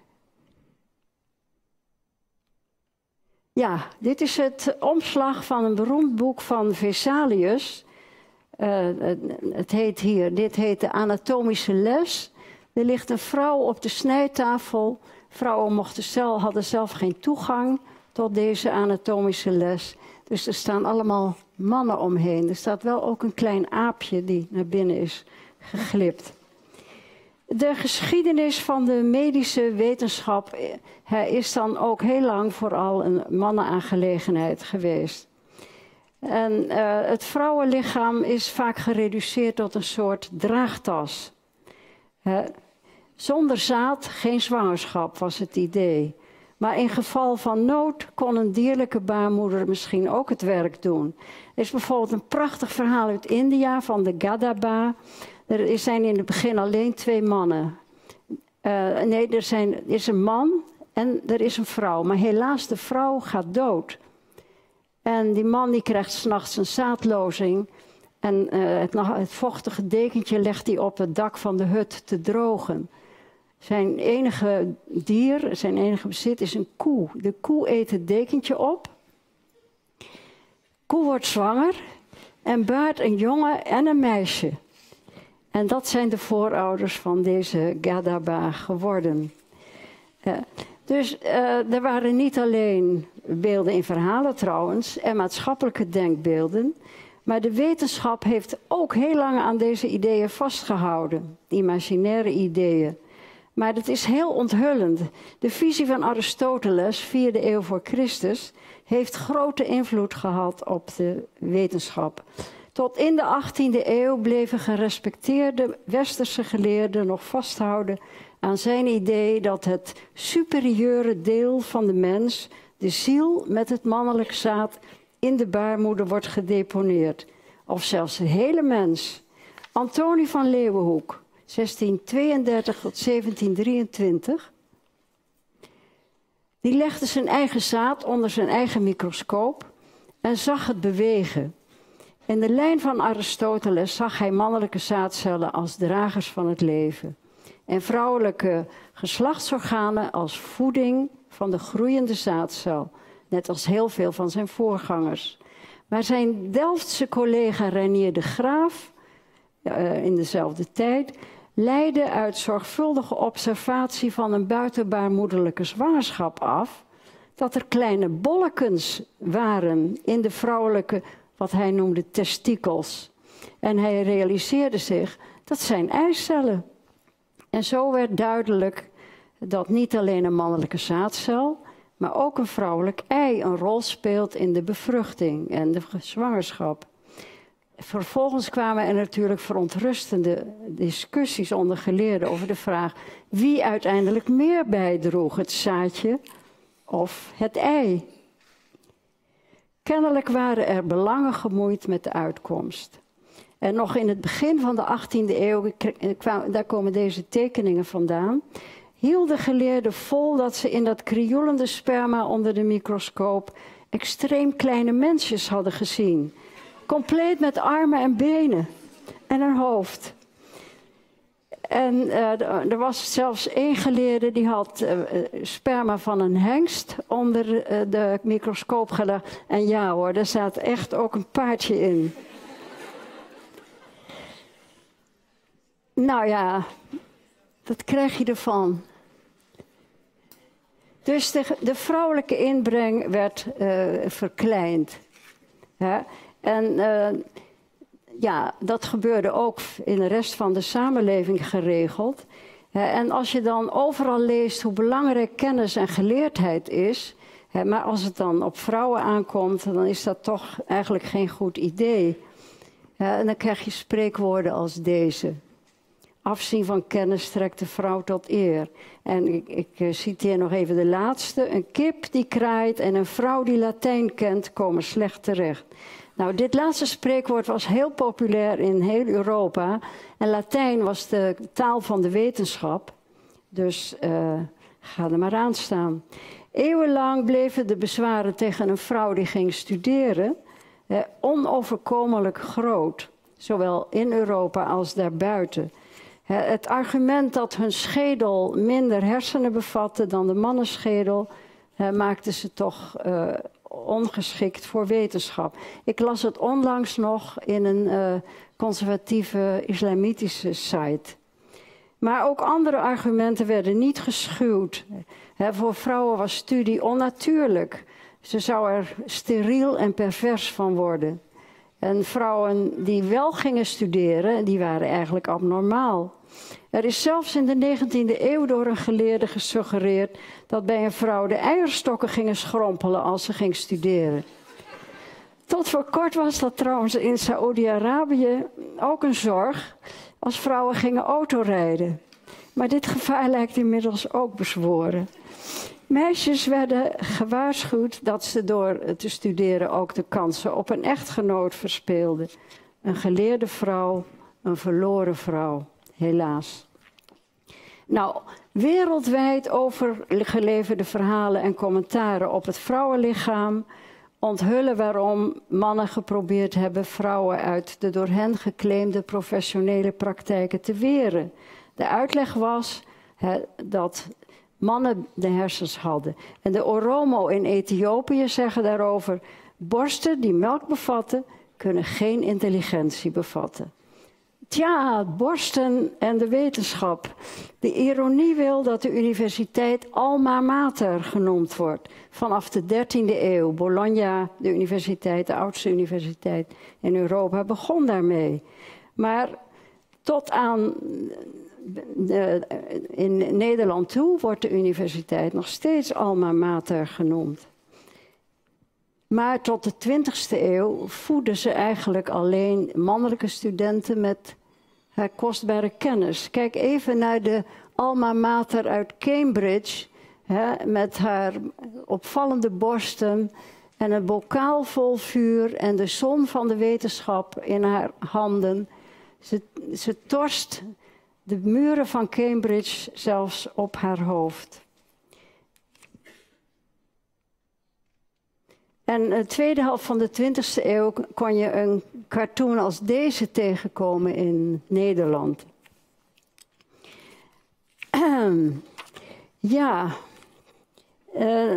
Ja, dit is het omslag van een beroemd boek van Vesalius. Uh, het, het heet hier, dit heet de anatomische les. Er ligt een vrouw op de snijtafel. Vrouwen mochten zelf, hadden zelf geen toegang tot deze anatomische les. Dus er staan allemaal mannen omheen. Er staat wel ook een klein aapje die naar binnen is geglipt. De geschiedenis van de medische wetenschap is dan ook heel lang vooral een mannenaangelegenheid geweest. En uh, het vrouwenlichaam is vaak gereduceerd tot een soort draagtas. He, zonder zaad geen zwangerschap was het idee. Maar in geval van nood kon een dierlijke baarmoeder misschien ook het werk doen. Er is bijvoorbeeld een prachtig verhaal uit India van de Gadaba. Er zijn in het begin alleen twee mannen. Uh, nee, er, zijn, er is een man en er is een vrouw. Maar helaas, de vrouw gaat dood. En die man die krijgt 's nachts een zaadlozing. En uh, het, het vochtige dekentje legt hij op het dak van de hut te drogen. Zijn enige dier, zijn enige bezit is een koe. De koe eet het dekentje op. Koe wordt zwanger. en baart een jongen en een meisje. En dat zijn de voorouders van deze Gadaba geworden. Uh, dus uh, er waren niet alleen beelden in verhalen trouwens en maatschappelijke denkbeelden, maar de wetenschap heeft ook heel lang aan deze ideeën vastgehouden, imaginaire ideeën. Maar dat is heel onthullend. De visie van Aristoteles, vierde eeuw voor Christus, heeft grote invloed gehad op de wetenschap. Tot in de achttiende eeuw bleven gerespecteerde westerse geleerden nog vasthouden aan zijn idee dat het superieure deel van de mens, de ziel met het mannelijk zaad, in de baarmoeder wordt gedeponeerd. Of zelfs de hele mens. Antonie van Leeuwenhoek, zestien tweeëndertig tot zeventien drieëntwintig. Die legde zijn eigen zaad onder zijn eigen microscoop en zag het bewegen. In de lijn van Aristoteles zag hij mannelijke zaadcellen als dragers van het leven. En vrouwelijke geslachtsorganen als voeding van de groeiende zaadcel. Net als heel veel van zijn voorgangers. Maar zijn Delftse collega Reinier de Graaf, uh, in dezelfde tijd, leidde uit zorgvuldige observatie van een buitenbaarmoederlijke zwangerschap af dat er kleine bollekens waren in de vrouwelijke, wat hij noemde, testikels. En hij realiseerde zich, dat zijn eicellen. En zo werd duidelijk dat niet alleen een mannelijke zaadcel, maar ook een vrouwelijk ei een rol speelt in de bevruchting en de zwangerschap. Vervolgens kwamen er natuurlijk verontrustende discussies onder geleerden over de vraag wie uiteindelijk meer bijdroeg, het zaadje of het ei. Kennelijk waren er belangen gemoeid met de uitkomst. En nog in het begin van de achttiende eeuw, daar komen deze tekeningen vandaan, hielden geleerden vol dat ze in dat krioelende sperma onder de microscoop extreem kleine mensjes hadden gezien. Compleet met armen en benen en een hoofd. En uh, er was zelfs één geleerde die had uh, sperma van een hengst onder uh, de microscoop gelegd. En ja hoor, daar zat echt ook een paardje in. Nou ja, dat krijg je ervan. Dus de, de vrouwelijke inbreng werd uh, verkleind. Ja? En uh, ja, dat gebeurde ook in de rest van de samenleving geregeld. Ja, en als je dan overal leest hoe belangrijk kennis en geleerdheid is, ja, maar als het dan op vrouwen aankomt, dan is dat toch eigenlijk geen goed idee. Ja, en dan krijg je spreekwoorden als deze. Afzien van kennis trekt de vrouw tot eer. En ik, ik uh, citeer nog even de laatste. Een kip die kraait en een vrouw die Latijn kent komen slecht terecht. Nou, dit laatste spreekwoord was heel populair in heel Europa. En Latijn was de taal van de wetenschap. Dus uh, ga er maar aan staan. Eeuwenlang bleven de bezwaren tegen een vrouw die ging studeren uh, onoverkomelijk groot. Zowel in Europa als daarbuiten. Het argument dat hun schedel minder hersenen bevatte dan de mannenschedel, uh, maakte ze toch uh, ongeschikt voor wetenschap. Ik las het onlangs nog in een uh, conservatieve islamitische site. Maar ook andere argumenten werden niet geschuwd. He, voor vrouwen was studie onnatuurlijk. Ze zou er steriel en pervers van worden. En vrouwen die wel gingen studeren, die waren eigenlijk abnormaal. Er is zelfs in de negentiende eeuw door een geleerde gesuggereerd dat bij een vrouw de eierstokken gingen schrompelen als ze ging studeren. Tot voor kort was dat trouwens in Saoedi-Arabië ook een zorg als vrouwen gingen autorijden. Maar dit gevaar lijkt inmiddels ook bezworen. Meisjes werden gewaarschuwd dat ze door te studeren ook de kansen op een echtgenoot verspeelden. Een geleerde vrouw, een verloren vrouw, helaas. Nou, wereldwijd overgeleverde verhalen en commentaren op het vrouwenlichaam onthullen waarom mannen geprobeerd hebben vrouwen uit de door hen geclaimde professionele praktijken te weren. De uitleg was he, dat mannen de hersens hadden. En de Oromo in Ethiopië zeggen daarover: borsten die melk bevatten kunnen geen intelligentie bevatten. Tja, borsten en de wetenschap. De ironie wil dat de universiteit alma mater genoemd wordt. Vanaf de dertiende eeuw. Bologna, de universiteit, de oudste universiteit in Europa, begon daarmee. Maar tot aan de, in Nederland toe wordt de universiteit nog steeds alma mater genoemd. Maar tot de twintigste eeuw voeden ze eigenlijk alleen mannelijke studenten met haar kostbare kennis. Kijk even naar de alma mater uit Cambridge, hè, met haar opvallende borsten en een bokaal vol vuur en de zon van de wetenschap in haar handen. Ze, ze torst de muren van Cambridge zelfs op haar hoofd. En de tweede helft van de twintigste eeuw kon je een cartoon als deze tegenkomen in Nederland. Ja, uh,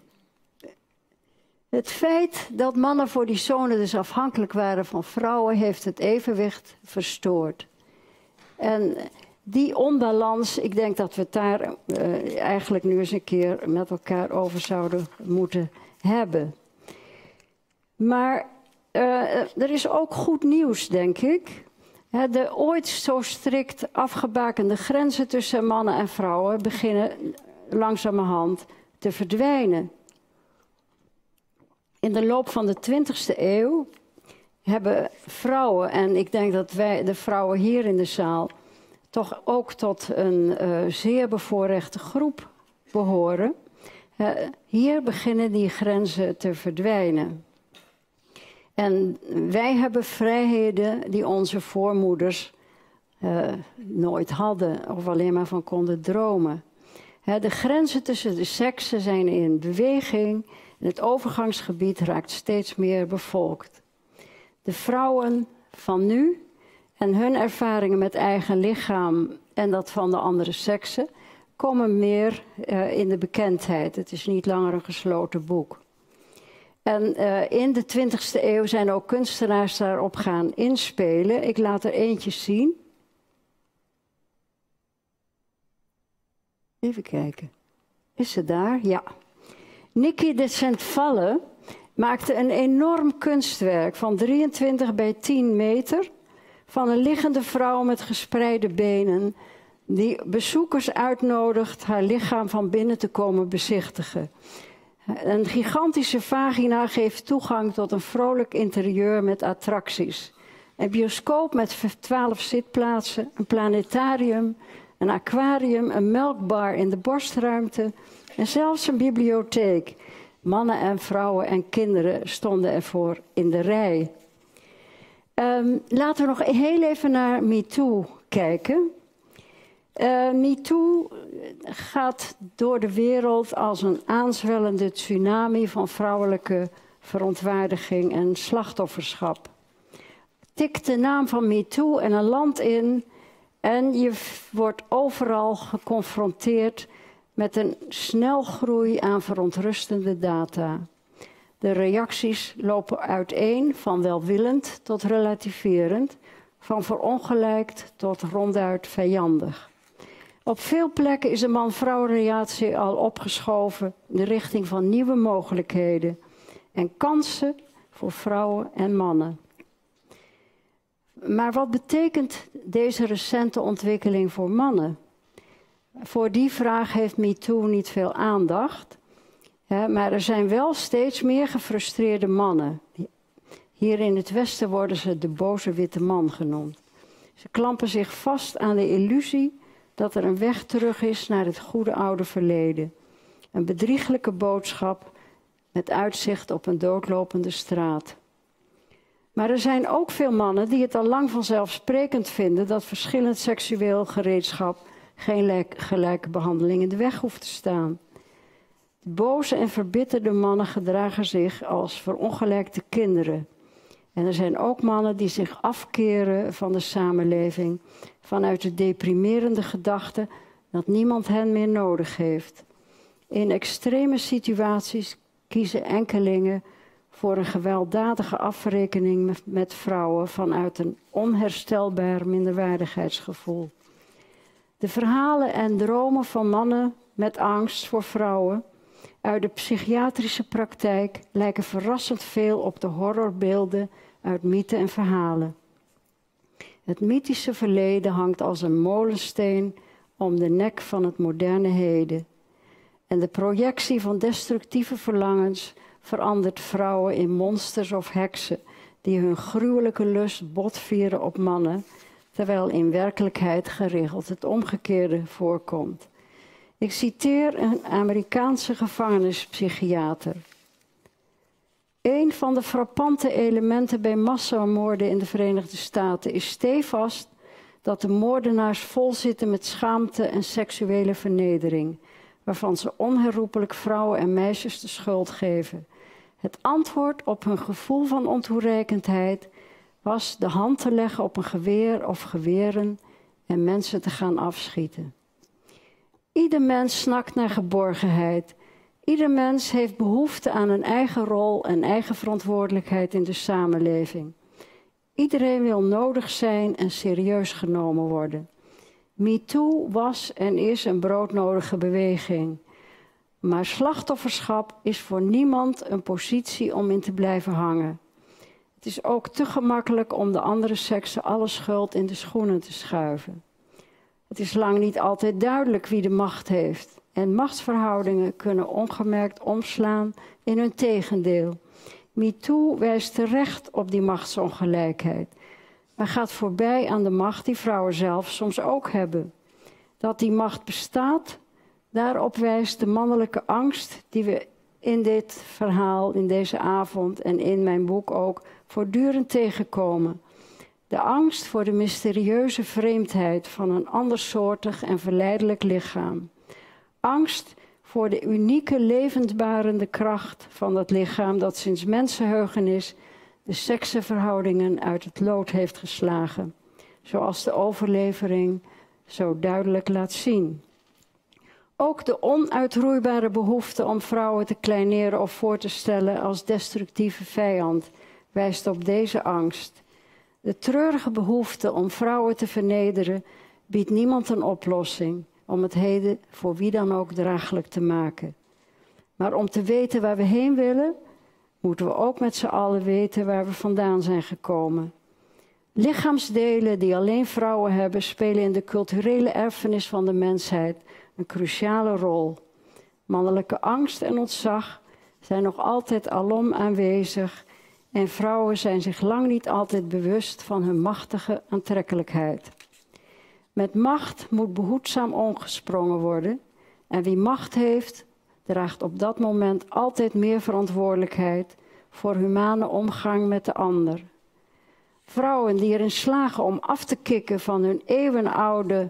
het feit dat mannen voor die zonen dus afhankelijk waren van vrouwen heeft het evenwicht verstoord. En die onbalans, ik denk dat we het daar uh, eigenlijk nu eens een keer met elkaar over zouden moeten hebben. Maar uh, er is ook goed nieuws, denk ik. De ooit zo strikt afgebakende grenzen tussen mannen en vrouwen beginnen langzamerhand te verdwijnen. In de loop van de twintigste eeuw hebben vrouwen, en ik denk dat wij, de vrouwen hier in de zaal, toch ook tot een uh, zeer bevoorrechte groep behoren. Uh, hier beginnen die grenzen te verdwijnen. En wij hebben vrijheden die onze voormoeders uh, nooit hadden of alleen maar van konden dromen. He, de grenzen tussen de seksen zijn in beweging en het overgangsgebied raakt steeds meer bevolkt. De vrouwen van nu en hun ervaringen met eigen lichaam en dat van de andere seksen komen meer uh, in de bekendheid. Het is niet langer een gesloten boek. En uh, in de twintigste eeuw zijn ook kunstenaars daarop gaan inspelen. Ik laat er eentje zien. Even kijken. Is ze daar? Ja. Niki de Saint-Valle maakte een enorm kunstwerk van drieëntwintig bij tien meter... van een liggende vrouw met gespreide benen... die bezoekers uitnodigt haar lichaam van binnen te komen bezichtigen. Een gigantische vagina geeft toegang tot een vrolijk interieur met attracties. Een bioscoop met twaalf zitplaatsen, een planetarium, een aquarium, een melkbar in de borstruimte en zelfs een bibliotheek. Mannen en vrouwen en kinderen stonden ervoor in de rij. Um, laten we nog heel even naar MeToo kijken. Uh, MeToo gaat door de wereld als een aanzwellende tsunami van vrouwelijke verontwaardiging en slachtofferschap. Tik de naam van MeToo en een land in en je wordt overal geconfronteerd met een snelgroei aan verontrustende data. De reacties lopen uiteen van welwillend tot relativerend, van verongelijkt tot ronduit vijandig. Op veel plekken is de man-vrouw-relatie al opgeschoven in de richting van nieuwe mogelijkheden en kansen voor vrouwen en mannen. Maar wat betekent deze recente ontwikkeling voor mannen? Voor die vraag heeft MeToo niet veel aandacht, hè, maar er zijn wel steeds meer gefrustreerde mannen. Hier in het Westen worden ze de boze witte man genoemd. Ze klampen zich vast aan de illusie dat er een weg terug is naar het goede oude verleden. Een bedrieglijke boodschap met uitzicht op een doodlopende straat. Maar er zijn ook veel mannen die het al lang vanzelfsprekend vinden dat verschillend seksueel gereedschap geen gelijke behandeling in de weg hoeft te staan. De boze en verbitterde mannen gedragen zich als verongelijkte kinderen. En er zijn ook mannen die zich afkeren van de samenleving vanuit de deprimerende gedachte dat niemand hen meer nodig heeft. In extreme situaties kiezen enkelingen voor een gewelddadige afrekening met vrouwen vanuit een onherstelbaar minderwaardigheidsgevoel. De verhalen en dromen van mannen met angst voor vrouwen uit de psychiatrische praktijk lijken verrassend veel op de horrorbeelden uit mythen en verhalen. Het mythische verleden hangt als een molensteen om de nek van het moderne heden. En de projectie van destructieve verlangens verandert vrouwen in monsters of heksen die hun gruwelijke lust botvieren op mannen, terwijl in werkelijkheid geregeld het omgekeerde voorkomt. Ik citeer een Amerikaanse gevangenispsychiater. Een van de frappante elementen bij massamoorden in de Verenigde Staten is stevast dat de moordenaars vol zitten met schaamte en seksuele vernedering, waarvan ze onherroepelijk vrouwen en meisjes de schuld geven. Het antwoord op hun gevoel van ontoereikendheid was de hand te leggen op een geweer of geweren en mensen te gaan afschieten. Ieder mens snakt naar geborgenheid. Ieder mens heeft behoefte aan een eigen rol en eigen verantwoordelijkheid in de samenleving. Iedereen wil nodig zijn en serieus genomen worden. MeToo was en is een broodnodige beweging. Maar slachtofferschap is voor niemand een positie om in te blijven hangen. Het is ook te gemakkelijk om de andere seksen alle schuld in de schoenen te schuiven. Het is lang niet altijd duidelijk wie de macht heeft. En machtsverhoudingen kunnen ongemerkt omslaan in hun tegendeel. MeToo wijst terecht op die machtsongelijkheid, maar gaat voorbij aan de macht die vrouwen zelf soms ook hebben. Dat die macht bestaat, daarop wijst de mannelijke angst die we in dit verhaal, in deze avond en in mijn boek ook voortdurend tegenkomen. De angst voor de mysterieuze vreemdheid van een andersoortig en verleidelijk lichaam. Angst voor de unieke levendbarende kracht van dat lichaam dat sinds mensenheugenis de seksenverhoudingen uit het lood heeft geslagen, zoals de overlevering zo duidelijk laat zien. Ook de onuitroeibare behoefte om vrouwen te kleineren of voor te stellen als destructieve vijand wijst op deze angst. De treurige behoefte om vrouwen te vernederen biedt niemand een oplossing om het heden voor wie dan ook draaglijk te maken. Maar om te weten waar we heen willen, moeten we ook met z'n allen weten waar we vandaan zijn gekomen. Lichaamsdelen die alleen vrouwen hebben, spelen in de culturele erfenis van de mensheid een cruciale rol. Mannelijke angst en ontzag zijn nog altijd alom aanwezig en vrouwen zijn zich lang niet altijd bewust van hun machtige aantrekkelijkheid. Met macht moet behoedzaam omgesprongen worden en wie macht heeft, draagt op dat moment altijd meer verantwoordelijkheid voor humane omgang met de ander. Vrouwen die erin slagen om af te kicken van hun eeuwenoude,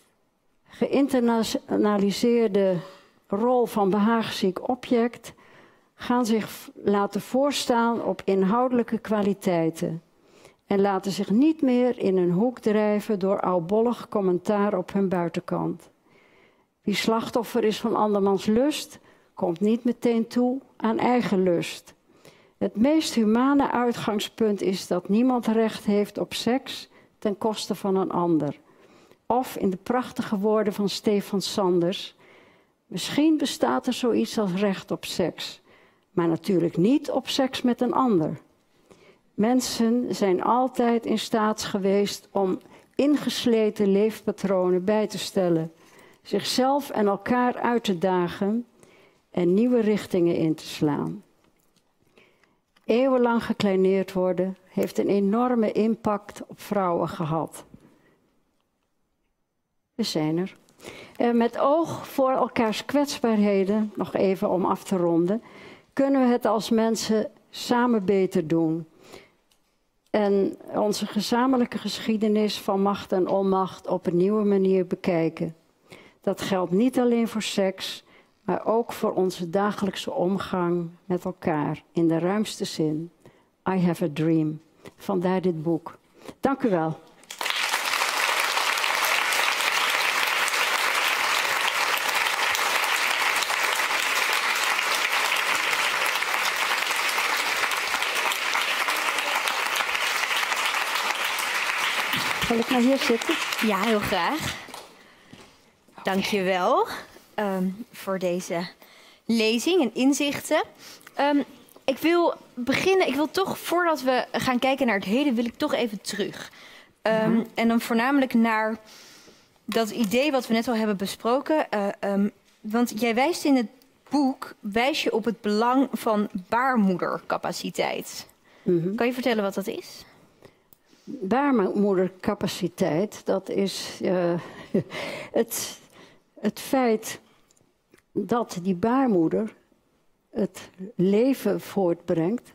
geïnternaliseerde rol van behaagziek object, gaan zich laten voorstaan op inhoudelijke kwaliteiten en laten zich niet meer in een hoek drijven door oudbollig commentaar op hun buitenkant. Wie slachtoffer is van andermans lust, komt niet meteen toe aan eigen lust. Het meest humane uitgangspunt is dat niemand recht heeft op seks ten koste van een ander. Of in de prachtige woorden van Stefan Sanders, misschien bestaat er zoiets als recht op seks, maar natuurlijk niet op seks met een ander. Mensen zijn altijd in staat geweest om ingesleten leefpatronen bij te stellen, zichzelf en elkaar uit te dagen en nieuwe richtingen in te slaan. Eeuwenlang gekleineerd worden heeft een enorme impact op vrouwen gehad. We zijn er. En met oog voor elkaars kwetsbaarheden, nog even om af te ronden, kunnen we het als mensen samen beter doen. En onze gezamenlijke geschiedenis van macht en onmacht op een nieuwe manier bekijken. Dat geldt niet alleen voor seks, maar ook voor onze dagelijkse omgang met elkaar in de ruimste zin. I have a dream. Vandaar dit boek. Dank u wel. Zal ik maar hier zitten? Ja, heel graag. Dank je wel um, voor deze lezing en inzichten. Um, ik wil beginnen, ik wil toch, voordat we gaan kijken naar het heden, wil ik toch even terug. Um, mm-hmm. En dan voornamelijk naar dat idee wat we net al hebben besproken. Uh, um, want jij wijst in het boek, wijs je op het belang van baarmoedercapaciteit. Mm-hmm. Kan je vertellen wat dat is? Baarmoedercapaciteit, dat is uh, het, het feit dat die baarmoeder het leven voortbrengt.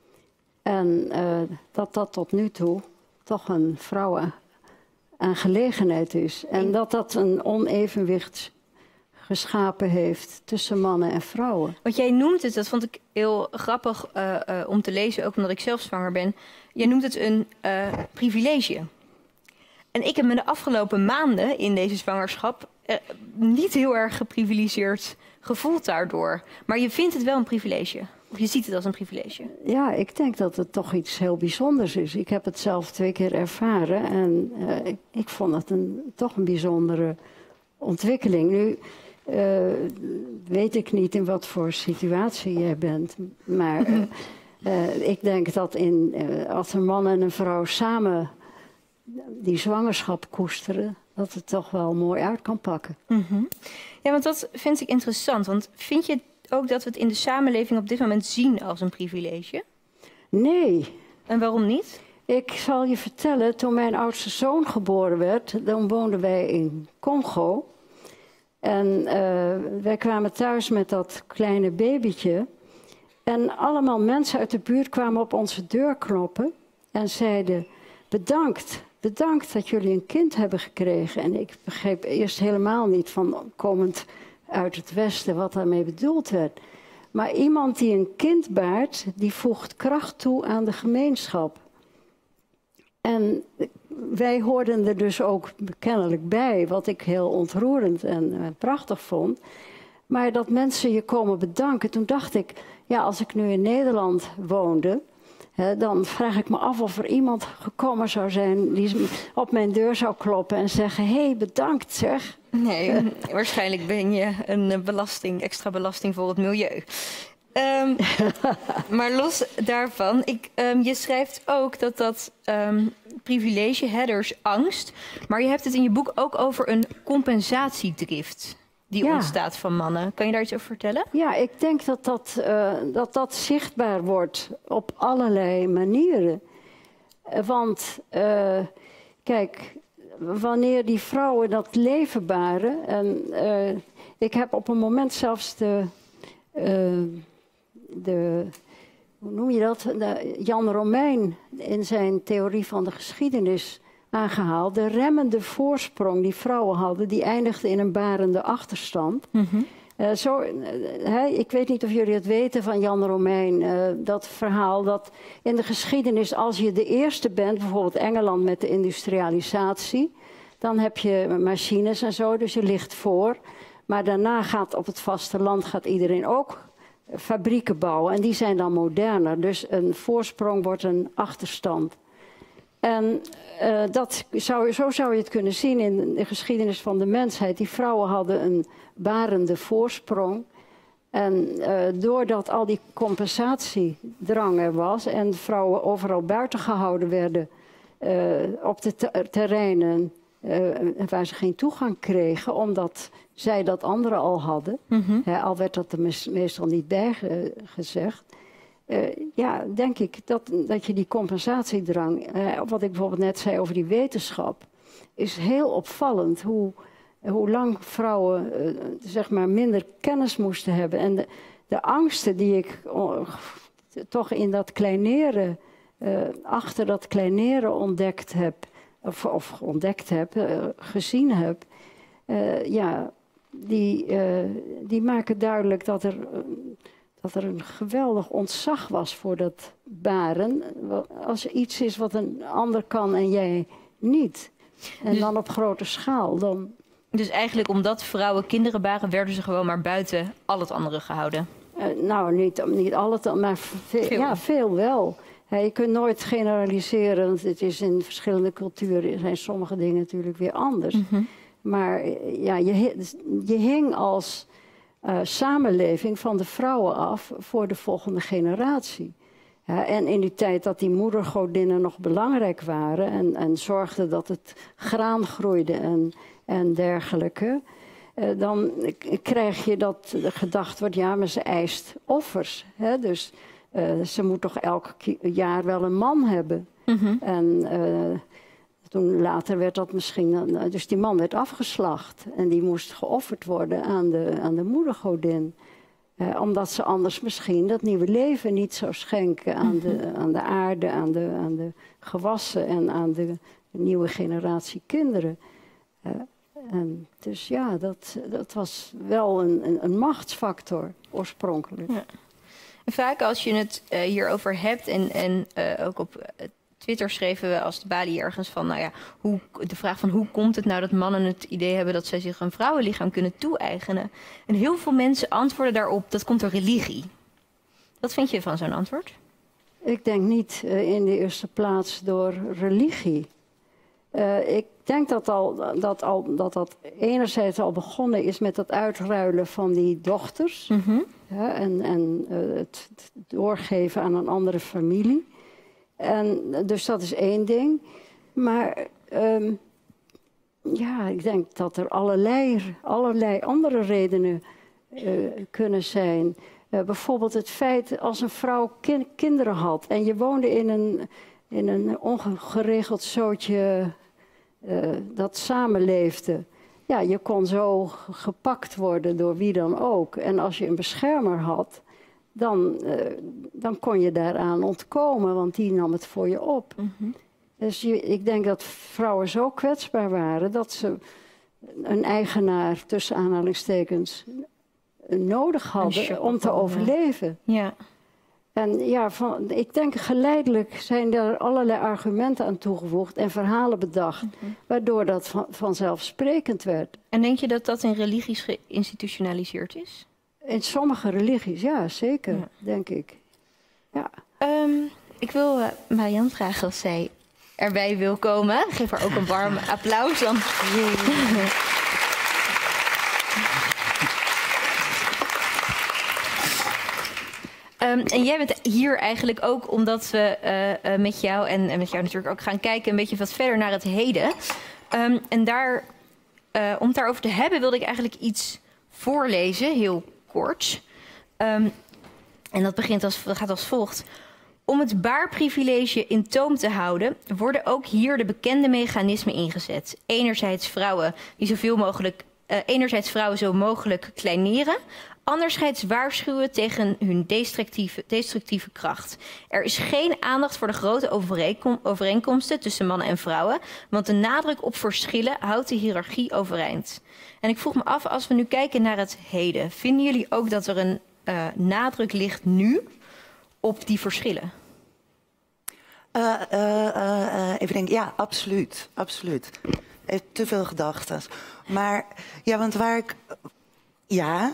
En uh, dat dat tot nu toe toch een vrouwenaangelegenheid is. En dat dat een onevenwicht geschapen heeft tussen mannen en vrouwen. Want jij noemt het, dat vond ik heel grappig uh, uh, om te lezen, ook omdat ik zelf zwanger ben. Jij noemt het een uh, privilege. En ik heb me de afgelopen maanden in deze zwangerschap uh, niet heel erg geprivilegeerd gevoeld daardoor. Maar je vindt het wel een privilege. Of je ziet het als een privilege. Ja, ik denk dat het toch iets heel bijzonders is. Ik heb het zelf twee keer ervaren. En uh, ik, ik vond het een, toch een bijzondere ontwikkeling. Nu uh, weet ik niet in wat voor situatie jij bent. Maar uh, uh, ik denk dat in, uh, als een man en een vrouw samen die zwangerschap koesteren, dat het toch wel mooi uit kan pakken. Mm-hmm. Ja, want dat vind ik interessant. Want vind je ook dat we het in de samenleving op dit moment zien als een privilege? Nee. En waarom niet? Ik zal je vertellen, toen mijn oudste zoon geboren werd, dan woonden wij in Congo. En uh, wij kwamen thuis met dat kleine babytje. En allemaal mensen uit de buurt kwamen op onze deur kloppen en zeiden: bedankt, bedankt dat jullie een kind hebben gekregen. En ik begreep eerst helemaal niet van komend uit het Westen wat daarmee bedoeld werd. Maar iemand die een kind baart, die voegt kracht toe aan de gemeenschap. En wij hoorden er dus ook kennelijk bij, wat ik heel ontroerend en uh, prachtig vond. Maar dat mensen je komen bedanken, toen dacht ik, ja, als ik nu in Nederland woonde, hè, dan vraag ik me af of er iemand gekomen zou zijn die op mijn deur zou kloppen en zeggen: hé, hey, bedankt zeg. Nee, waarschijnlijk ben je een belasting, extra belasting voor het milieu. Um, maar los daarvan, ik, um, je schrijft ook dat dat um, privilege, hè, er is angst. Maar je hebt het in je boek ook over een compensatiedrift die ja. ontstaat van mannen. Kan je daar iets over vertellen? Ja, ik denk dat dat, uh, dat, dat zichtbaar wordt op allerlei manieren. Want, uh, kijk, wanneer die vrouwen dat leven baren, en uh, ik heb op een moment zelfs de... Uh, De, hoe noem je dat? De Jan Romein in zijn theorie van de geschiedenis aangehaald. De remmende voorsprong die vrouwen hadden, die eindigde in een barende achterstand. Mm-hmm. uh, zo, uh, he, ik weet niet of jullie het weten van Jan Romein, uh, dat verhaal dat in de geschiedenis, als je de eerste bent, bijvoorbeeld Engeland met de industrialisatie, dan heb je machines en zo, dus je ligt voor. Maar daarna gaat op het vasteland gaat iedereen ook fabrieken bouwen en die zijn dan moderner. Dus een voorsprong wordt een achterstand. En uh, dat zou, zo zou je het kunnen zien in de geschiedenis van de mensheid. Die vrouwen hadden een barende voorsprong. En uh, doordat al die compensatiedrang er was en vrouwen overal buiten gehouden werden uh, op de te terreinen uh, waar ze geen toegang kregen, omdat zij dat anderen al hadden, mm-hmm. He, al werd dat er meestal niet bij ge gezegd. Uh, ja, denk ik dat, dat je die compensatiedrang, uh, wat ik bijvoorbeeld net zei over die wetenschap, is heel opvallend hoe, hoe lang vrouwen uh, zeg maar minder kennis moesten hebben. En de, de angsten die ik oh, toch in dat kleineren, uh, achter dat kleineren ontdekt heb, of, of ontdekt heb, uh, gezien heb, uh, ja, die, uh, die maken duidelijk dat er, uh, dat er een geweldig ontzag was voor dat baren. Als er iets is wat een ander kan en jij niet. En dus, dan op grote schaal. Dan... Dus eigenlijk omdat vrouwen kinderen baren, werden ze gewoon maar buiten al het andere gehouden? Uh, nou, niet, niet al het, maar veel, veel. Ja, veel wel. Ja, je kunt nooit generaliseren, want het is in verschillende culturen zijn sommige dingen natuurlijk weer anders. Mm-hmm. Maar ja, je, je hing als uh, samenleving van de vrouwen af voor de volgende generatie. Ja, en in die tijd dat die moedergodinnen nog belangrijk waren en, en zorgden dat het graan groeide en, en dergelijke, uh, dan krijg je dat gedacht wordt, ja, maar ze eist offers. Hè? Dus uh, ze moet toch elk jaar wel een man hebben. Mm-hmm. En uh, toen later werd dat misschien, uh, dus die man werd afgeslacht en die moest geofferd worden aan de, aan de moedergodin. Uh, omdat ze anders misschien dat nieuwe leven niet zou schenken aan de, aan de aarde, aan de, aan de gewassen en aan de, de nieuwe generatie kinderen. Uh, en dus ja, dat, dat was wel een, een, een machtsfactor oorspronkelijk. Ja. En vaak als je het uh, hierover hebt en, en uh, ook op uh, Twitter schreven we als de balie ergens van, nou ja, hoe, de vraag van hoe komt het nou dat mannen het idee hebben dat zij zich een vrouwenlichaam kunnen toe-eigenen? En heel veel mensen antwoorden daarop, dat komt door religie. Wat vind je van zo'n antwoord? Ik denk niet uh, in de eerste plaats door religie. Uh, ik denk dat, al, dat, al, dat dat enerzijds al begonnen is met het uitruilen van die dochters. Mm-hmm. Ja, en en uh, het, het doorgeven aan een andere familie. En dus dat is één ding. Maar um, ja, ik denk dat er allerlei, allerlei andere redenen uh, kunnen zijn. Uh, bijvoorbeeld het feit als een vrouw kin kinderen had en je woonde in een, in een ongeregeld zootje uh, dat samenleefde. Ja, je kon zo gepakt worden door wie dan ook. En als je een beschermer had, dan, uh, dan kon je daaraan ontkomen, want die nam het voor je op. Mm-hmm. Dus je, ik denk dat vrouwen zo kwetsbaar waren dat ze een eigenaar, tussen aanhalingstekens, nodig hadden om te overleven. Ja. En ja, van, ik denk geleidelijk zijn er allerlei argumenten aan toegevoegd en verhalen bedacht, mm-hmm. waardoor dat van, vanzelfsprekend werd. En denk je dat dat in religies geïnstitutionaliseerd is? In sommige religies, ja, zeker, ja. denk ik. Ja. Um, ik wil uh, Marianne vragen of zij erbij wil komen. Geef haar ook een warm applaus. Dan. Um, en jij bent hier eigenlijk ook omdat we uh, uh, met jou en, en met jou natuurlijk ook gaan kijken een beetje wat verder naar het heden. Um, en daar, uh, om het daarover te hebben wilde ik eigenlijk iets voorlezen, heel kort. Um, en dat, begint als, dat gaat als volgt. Om het baarprivilege in toom te houden, worden ook hier de bekende mechanismen ingezet. Enerzijds vrouwen die zoveel mogelijk, uh, enerzijds vrouwen zo mogelijk kleineren. Anderzijds waarschuwen tegen hun destructieve, destructieve kracht. Er is geen aandacht voor de grote overeenkom, overeenkomsten tussen mannen en vrouwen, want de nadruk op verschillen houdt de hiërarchie overeind. En ik vroeg me af, als we nu kijken naar het heden, vinden jullie ook dat er een uh, nadruk ligt nu op die verschillen? Uh, uh, uh, even denken, ja, absoluut, absoluut. Heeft te veel gedachten. Maar ja, want waar ik, ja.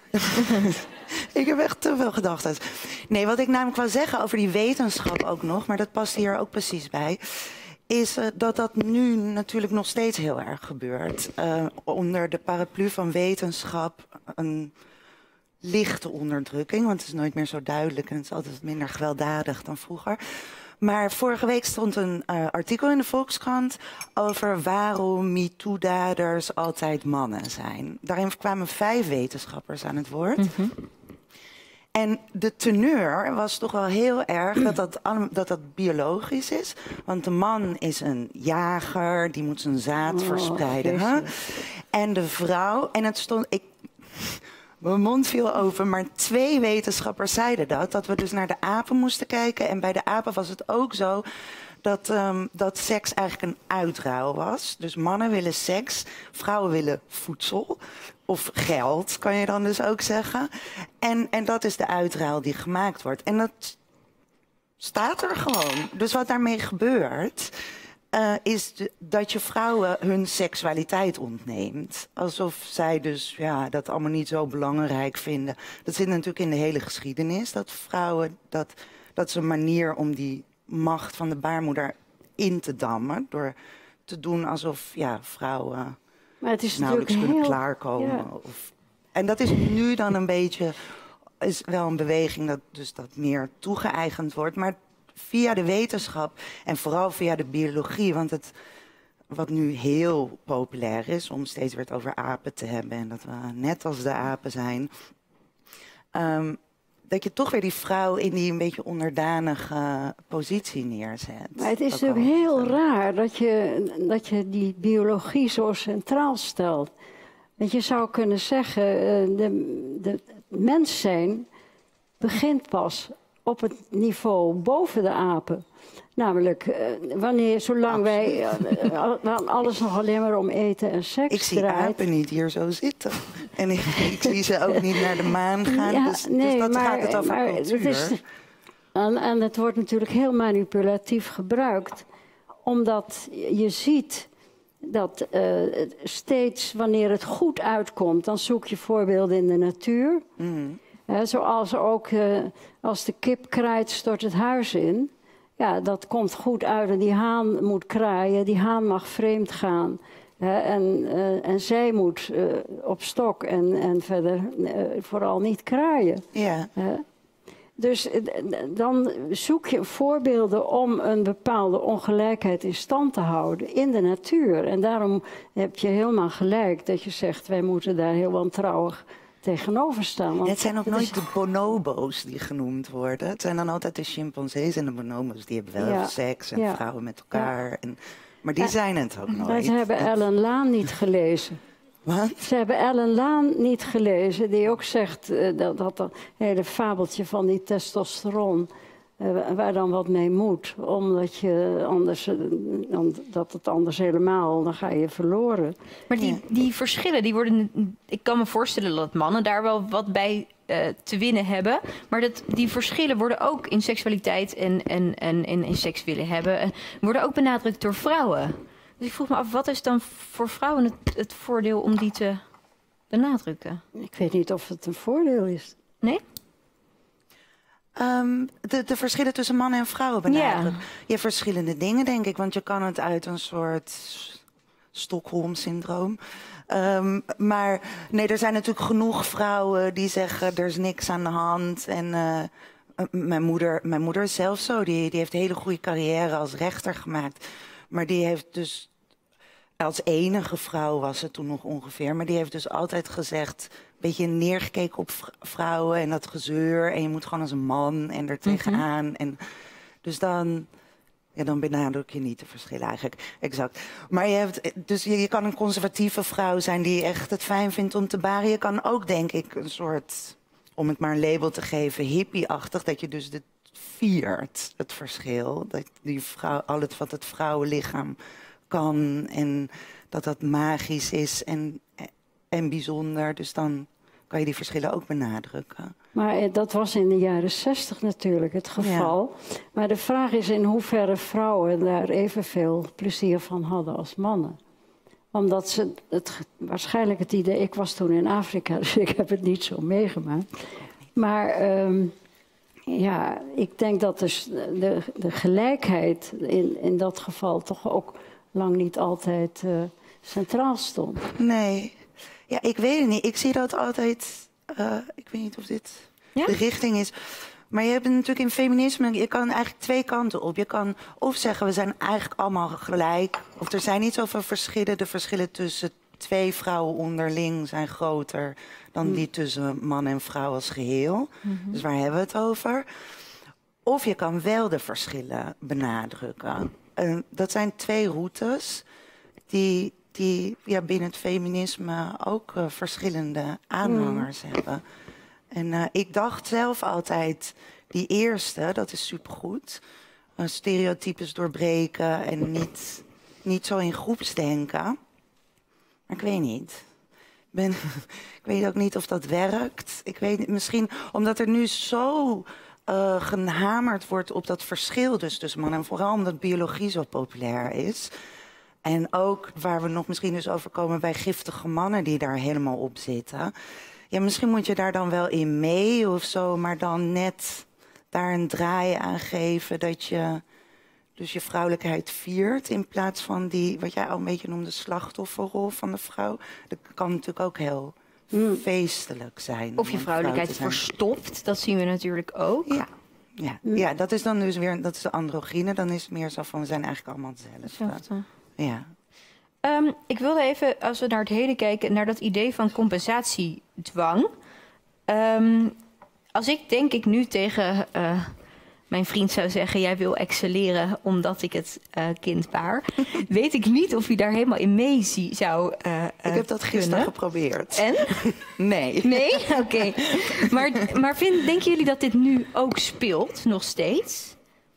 Ik heb echt te veel gedachten. Nee, wat ik namelijk wil zeggen over die wetenschap ook nog, maar dat past hier ook precies bij, is uh, dat dat nu natuurlijk nog steeds heel erg gebeurt. Uh, onder de paraplu van wetenschap een lichte onderdrukking, want het is nooit meer zo duidelijk en het is altijd minder gewelddadig dan vroeger. Maar vorige week stond een uh, artikel in de Volkskrant over waarom MeToo-daders altijd mannen zijn. Daarin kwamen vijf wetenschappers aan het woord. Mm-hmm. En de teneur was toch wel heel erg dat dat, dat dat biologisch is. Want de man is een jager, die moet zijn zaad oh, verspreiden. Huh? En de vrouw, en het stond... Ik, Mijn mond viel open, maar twee wetenschappers zeiden dat. Dat we dus naar de apen moesten kijken. En bij de apen was het ook zo dat, um, dat seks eigenlijk een uitruil was. Dus mannen willen seks, vrouwen willen voedsel. Of geld, kan je dan dus ook zeggen. En, en dat is de uitruil die gemaakt wordt. En dat staat er gewoon. Dus wat daarmee gebeurt... Uh, is de, dat je vrouwen hun seksualiteit ontneemt. Alsof zij dus ja, dat allemaal niet zo belangrijk vinden. Dat zit natuurlijk in de hele geschiedenis. Dat vrouwen dat, dat is een manier om die macht van de baarmoeder in te dammen. Door te doen alsof ja, vrouwen maar het is nauwelijks kunnen heel, klaarkomen. Ja. Of, en dat is nu dan een beetje, is wel een beweging dat dus dat meer toegeëigend wordt. Maar via de wetenschap en vooral via de biologie, want het, wat nu heel populair is, om steeds weer het over apen te hebben en dat we net als de apen zijn, um, dat je toch weer die vrouw in die een beetje onderdanige positie neerzet. Maar het is natuurlijk heel raar dat je, dat je die biologie zo centraal stelt. Want je zou kunnen zeggen, de, de mens zijn begint pas op het niveau boven de apen. Namelijk, wanneer, zolang wij uh, alles nog alleen maar om eten en seks Ik zie draait. apen niet hier zo zitten. En ik, ik zie ze ook niet naar de maan gaan. Ja, dus, nee, dus dat maar, gaat het over maar cultuur. Het is, en, en het wordt natuurlijk heel manipulatief gebruikt. Omdat je ziet dat uh, steeds wanneer het goed uitkomt, dan zoek je voorbeelden in de natuur. Mm. Uh, zoals ook uh, als de kip kraait, stort het huis in. Ja, dat komt goed uit en die haan moet kraaien, die haan mag vreemd gaan. Uh, en, uh, en zij moet uh, op stok en, en verder uh, vooral niet kraaien. Ja. Uh, dus uh, dan zoek je voorbeelden om een bepaalde ongelijkheid in stand te houden in de natuur. En daarom heb je helemaal gelijk dat je zegt, wij moeten daar heel wantrouwig tegenover staan. Want het zijn ook het nooit is... de bonobo's die genoemd worden. Het zijn dan altijd de chimpansees en de bonobo's. Die hebben wel Ja. seks en Ja. vrouwen met elkaar. Ja. En, maar die Ja. zijn het ook nooit. Maar ze hebben Ellen Laan niet gelezen. Wat? Ze hebben Ellen Laan niet gelezen, die ook zegt uh, dat, dat dat hele fabeltje van die testosteron, uh, waar dan wat mee moet, omdat je anders, uh, dat het anders helemaal, dan ga je verloren. Maar die, Ja. die verschillen, die worden, ik kan me voorstellen dat mannen daar wel wat bij uh, te winnen hebben. Maar dat, die verschillen worden ook in seksualiteit en, en, en, en in seks willen hebben, en worden ook benadrukt door vrouwen. Dus ik vroeg me af, wat is dan voor vrouwen het, het voordeel om die te benadrukken? Ik weet niet of het een voordeel is. Nee? Um, de, de verschillen tussen mannen en vrouwen benadrukken. Ja. Je hebt verschillende dingen, denk ik. Want je kan het uit een soort Stockholm-syndroom. Um, maar nee, er zijn natuurlijk genoeg vrouwen die zeggen, er is niks aan de hand. En uh, mijn, moeder, mijn moeder is zelf zo. Die, die heeft een hele goede carrière als rechter gemaakt. Maar die heeft dus, als enige vrouw was het toen nog ongeveer, maar die heeft dus altijd gezegd, een beetje neergekeken op vrouwen en dat gezeur. En je moet gewoon als een man en er tegenaan. Mm-hmm. En dus dan, ja, dan benadruk je niet de verschillen eigenlijk. Exact. Maar je hebt, dus je, je kan een conservatieve vrouw zijn die echt het fijn vindt om te baren. Je kan ook, denk ik, een soort, om het maar een label te geven, hippie-achtig, dat je dus de viert, het verschil. Dat die vrouw, al het wat het vrouwenlichaam kan en dat dat magisch is en, en bijzonder. Dus dan kan je die verschillen ook benadrukken. Maar dat was in de jaren zestig natuurlijk het geval. Ja. Maar de vraag is in hoeverre vrouwen daar evenveel plezier van hadden als mannen. Omdat ze het, waarschijnlijk het idee, ik was toen in Afrika, dus ik heb het niet zo meegemaakt. Maar um, ja, ik denk dat dus de, de gelijkheid in, in dat geval toch ook lang niet altijd uh, centraal stond. Nee, ja, ik weet het niet. Ik zie dat altijd, uh, ik weet niet of dit ja? de richting is. Maar je hebt natuurlijk in feminisme, je kan eigenlijk twee kanten op. Je kan of zeggen, we zijn eigenlijk allemaal gelijk. Of er zijn niet zoveel verschillen. De verschillen tussen twee vrouwen onderling zijn groter dan mm. die tussen man en vrouw als geheel. Mm-hmm. Dus waar hebben we het over? Of je kan wel de verschillen benadrukken. Uh, dat zijn twee routes die, die ja, binnen het feminisme ook uh, verschillende aanhangers mm. hebben. En uh, ik dacht zelf altijd, die eerste, dat is supergoed. Uh, stereotypes doorbreken en niet, niet zo in groepsdenken. Maar ik weet niet. Ben, ik weet ook niet of dat werkt. Ik weet misschien omdat er nu zo uh, gehamerd wordt op dat verschil dus tussen mannen. En vooral omdat biologie zo populair is. En ook waar we nog misschien dus over komen bij giftige mannen die daar helemaal op zitten. Ja, misschien moet je daar dan wel in mee of zo, maar dan net daar een draai aan geven dat je dus je vrouwelijkheid viert in plaats van die, wat jij al een beetje noemde, slachtofferrol van de vrouw. Dat kan natuurlijk ook heel mm. feestelijk zijn. Of je vrouwelijkheid vrouw verstopt, dat zien we natuurlijk ook. Ja. Ja. Mm. ja, dat is dan dus weer, dat is de androgyne. Dan is het meer zo van, we zijn eigenlijk allemaal hetzelfde. Ja. Um, ik wilde even, als we naar het heden kijken, naar dat idee van compensatiedwang. Um, als ik denk ik nu tegen uh, mijn vriend zou zeggen, jij wil excelleren omdat ik het uh, kind baar, weet ik niet of hij daar helemaal in mee zie, zou uh, uh, Ik heb dat gisteren kunnen. geprobeerd. En? Nee. Nee? Oké. Okay. Maar, maar vind, denken jullie dat dit nu ook speelt, nog steeds?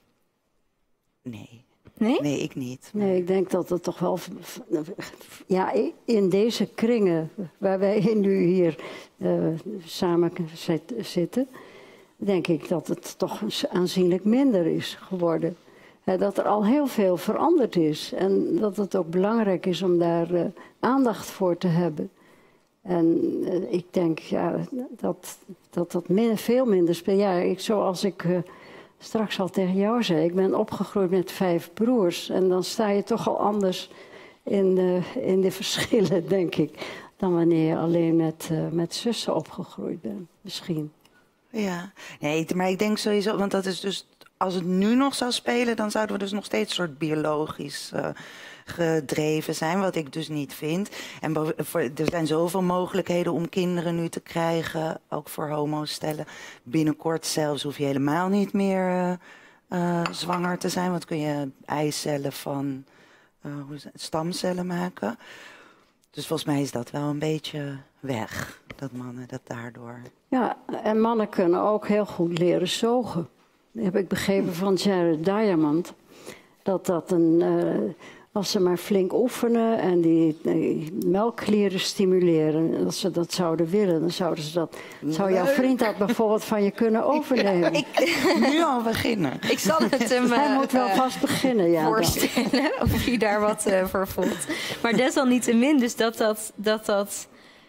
Nee. Nee? Nee, ik niet. Nee, ik denk dat het toch wel... Ja, in deze kringen waar wij nu hier uh, samen zitten, denk ik dat het toch aanzienlijk minder is geworden. Uh, dat er al heel veel veranderd is. En dat het ook belangrijk is om daar uh, aandacht voor te hebben. En uh, ik denk ja, dat dat, dat min, veel minder speelt. Ja, ik, zoals ik... Uh, straks al tegen jou zei, ik ben opgegroeid met vijf broers. En dan sta je toch al anders in de, in de verschillen, denk ik, dan wanneer je alleen met, uh, met zussen opgegroeid bent, misschien. Ja, nee, maar ik denk sowieso, want dat is dus, als het nu nog zou spelen, dan zouden we dus nog steeds soort biologisch uh, gedreven zijn, wat ik dus niet vind. En voor, er zijn zoveel mogelijkheden om kinderen nu te krijgen, ook voor homostellen. Binnenkort zelfs hoef je helemaal niet meer uh, uh, zwanger te zijn, want kun je eicellen van uh, hoe is het, stamcellen maken. Dus volgens mij is dat wel een beetje weg, dat mannen dat daardoor... Ja, en mannen kunnen ook heel goed leren zogen. Dat heb ik begrepen van Jared Diamond. Dat dat een... Uh, als ze maar flink oefenen en die, die melkklieren stimuleren, als ze dat zouden willen, dan zouden ze dat... Zou jouw vriend dat bijvoorbeeld van je kunnen overnemen? Ik, ik, nu al beginnen. Ik zal het hem uh, Hij moet wel uh, vast beginnen, ja. Voorstellen dan. Of hij daar wat uh, voor voelt. Maar desalniettemin, dus dat dat... dat, dat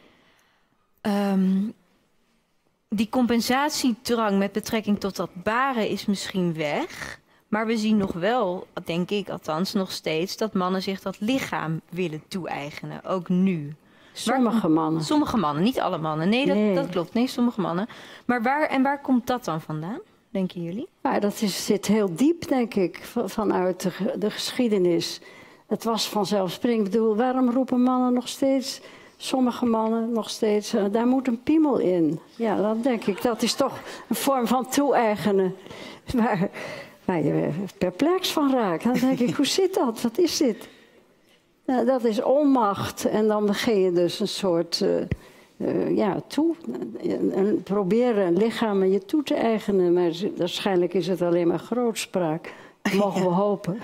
um, die compensatiedrang met betrekking tot dat baren is misschien weg. Maar we zien nog wel, denk ik althans, nog steeds dat mannen zich dat lichaam willen toe-eigenen. Ook nu. Sommige waar, mannen. Sommige mannen, niet alle mannen. Nee, dat, nee. dat klopt. Nee, sommige mannen. Maar waar, en waar komt dat dan vandaan, denken jullie? Ja, dat is, zit heel diep, denk ik, vanuit de, de geschiedenis. Het was vanzelfsprekend. Ik bedoel, waarom roepen mannen nog steeds... Sommige mannen nog steeds, uh, daar moet een piemel in. Ja, dat denk ik. Dat is toch een vorm van toe-eigenen. Waar, waar je perplex van raakt. Dan denk ik, hoe zit dat? Wat is dit? Nou, dat is onmacht. En dan begin je dus een soort... Uh, uh, ja, toe. En proberen een lichaam je toe te eigenen. Maar waarschijnlijk is het alleen maar grootspraak. Mogen we hopen.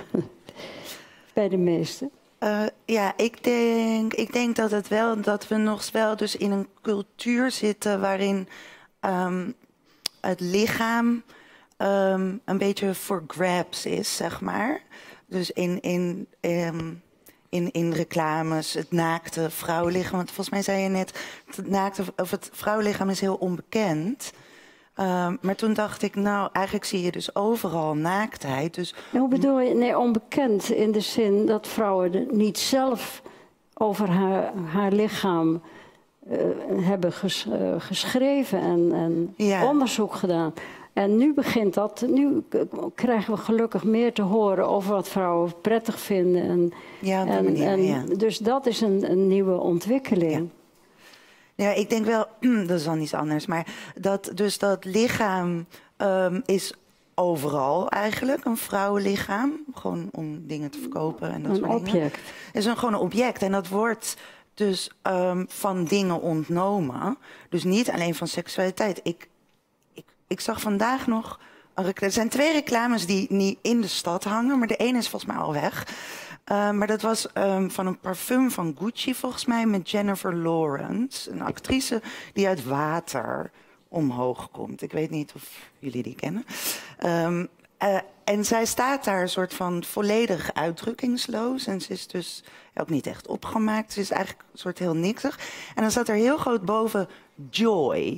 Bij de meesten. Uh, ja, ik denk, ik denk dat, het wel, dat we nog wel dus in een cultuur zitten waarin um, het lichaam um, een beetje for grabs is, zeg maar. Dus in, in, um, in, in reclames, het naakte vrouwenlichaam. Want volgens mij zei je net, het naakte, of het vrouwenlichaam is heel onbekend. Um, maar toen dacht ik, nou, eigenlijk zie je dus overal naaktheid. Dus... Hoe bedoel je? Nee, onbekend in de zin dat vrouwen niet zelf over haar, haar lichaam uh, hebben ges, uh, geschreven en, en ja. onderzoek gedaan. En nu begint dat, nu krijgen we gelukkig meer te horen over wat vrouwen prettig vinden. En, ja, op die en, manier, en, ja. Dus dat is een, een nieuwe ontwikkeling. Ja. Ja, ik denk wel, dat is dan iets anders, maar dat, dus dat lichaam um, is overal eigenlijk, een vrouwenlichaam. Gewoon om dingen te verkopen en dat een soort dingen. Object. Het is een, gewoon een object en dat wordt dus um, van dingen ontnomen. Dus niet alleen van seksualiteit. Ik, ik, ik zag vandaag nog, een er zijn twee reclames die niet in de stad hangen, maar de ene is volgens mij al weg. Uh, maar dat was um, van een parfum van Gucci volgens mij met Jennifer Lawrence. Een actrice die uit water omhoog komt. Ik weet niet of jullie die kennen. Um, uh, en zij staat daar een soort van volledig uitdrukkingsloos. En ze is dus ook niet echt opgemaakt. Ze is eigenlijk een soort heel niksig. En dan staat er heel groot boven joy.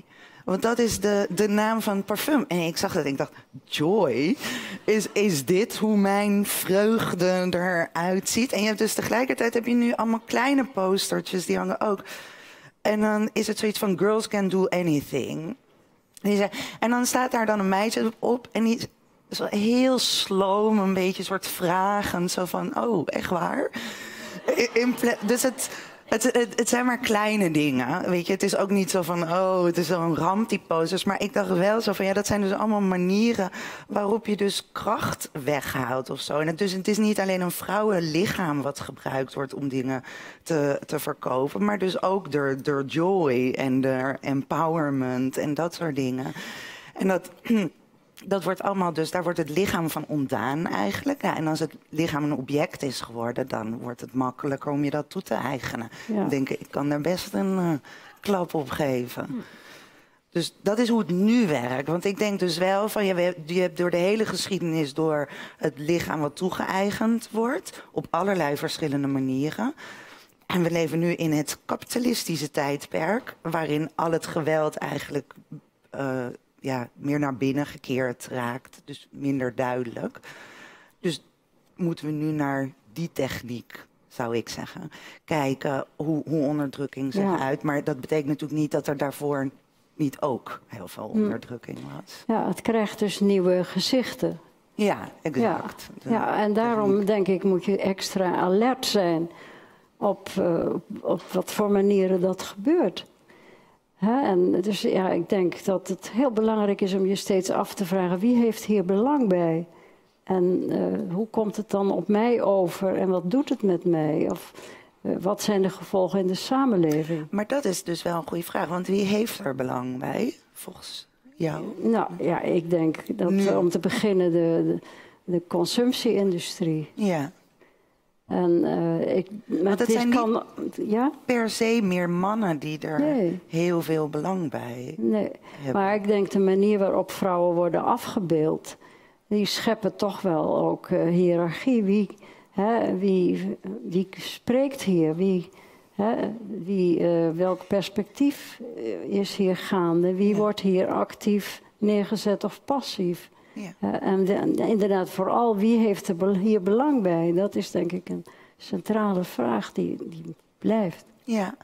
Want dat is de, de naam van het parfum. En ik zag dat en ik dacht, Joy, is, is dit hoe mijn vreugde eruit ziet? En je hebt dus tegelijkertijd heb je nu allemaal kleine postertjes, die hangen ook. En dan is het zoiets van, girls can do anything. En, die zei, en dan staat daar dan een meisje op en die is wel heel sloom, een beetje soort vragend. Zo van, oh, echt waar? In, dus het... Het, het, het zijn maar kleine dingen, weet je. Het is ook niet zo van, oh, het is zo'n ramp, die posters. Maar ik dacht wel zo van, ja, dat zijn dus allemaal manieren waarop je dus kracht weghaalt of zo. En het, dus het is niet alleen een vrouwenlichaam wat gebruikt wordt om dingen te, te verkopen. Maar dus ook door, door joy en door empowerment en dat soort dingen. En dat... Dat wordt allemaal dus, daar wordt het lichaam van ontdaan eigenlijk. Ja, en als het lichaam een object is geworden, dan wordt het makkelijker om je dat toe te eigenen. Ja. Ik denk, ik kan daar best een uh, klap op geven. Hm. Dus dat is hoe het nu werkt. Want ik denk dus wel van, je, je hebt door de hele geschiedenis door het lichaam wat toegeëigend wordt, op allerlei verschillende manieren. En we leven nu in het kapitalistische tijdperk, waarin al het geweld eigenlijk... Uh, ja, meer naar binnen gekeerd raakt. Dus minder duidelijk. Dus moeten we nu naar die techniek, zou ik zeggen, kijken hoe, hoe onderdrukking zich ja. uit. Maar dat betekent natuurlijk niet dat er daarvoor niet ook heel veel onderdrukking was. Ja, het krijgt dus nieuwe gezichten. Ja, exact. Ja, ja en daarom techniek. denk ik moet je extra alert zijn op, uh, op wat voor manieren dat gebeurt. He, en dus ja, ik denk dat het heel belangrijk is om je steeds af te vragen, wie heeft hier belang bij? En uh, hoe komt het dan op mij over en wat doet het met mij? Of uh, wat zijn de gevolgen in de samenleving? Maar dat is dus wel een goede vraag, want wie heeft er belang bij, volgens jou? Nou ja, ik denk dat nu. om te beginnen de, de, de consumptie-industrie. Ja. En uh, ik, maar dat zijn kan, niet ja? per se meer mannen die er nee. heel veel belang bij nee. hebben. Maar ik denk de manier waarop vrouwen worden afgebeeld, die scheppen toch wel ook uh, hiërarchie. Wie, hè, wie, wie spreekt hier? Wie, hè, wie, uh, welk perspectief is hier gaande? Wie ja. wordt hier actief neergezet of passief? Ja. Uh, en de, inderdaad, vooral wie heeft er hier belang bij? Dat is denk ik een centrale vraag die, die blijft. Ja.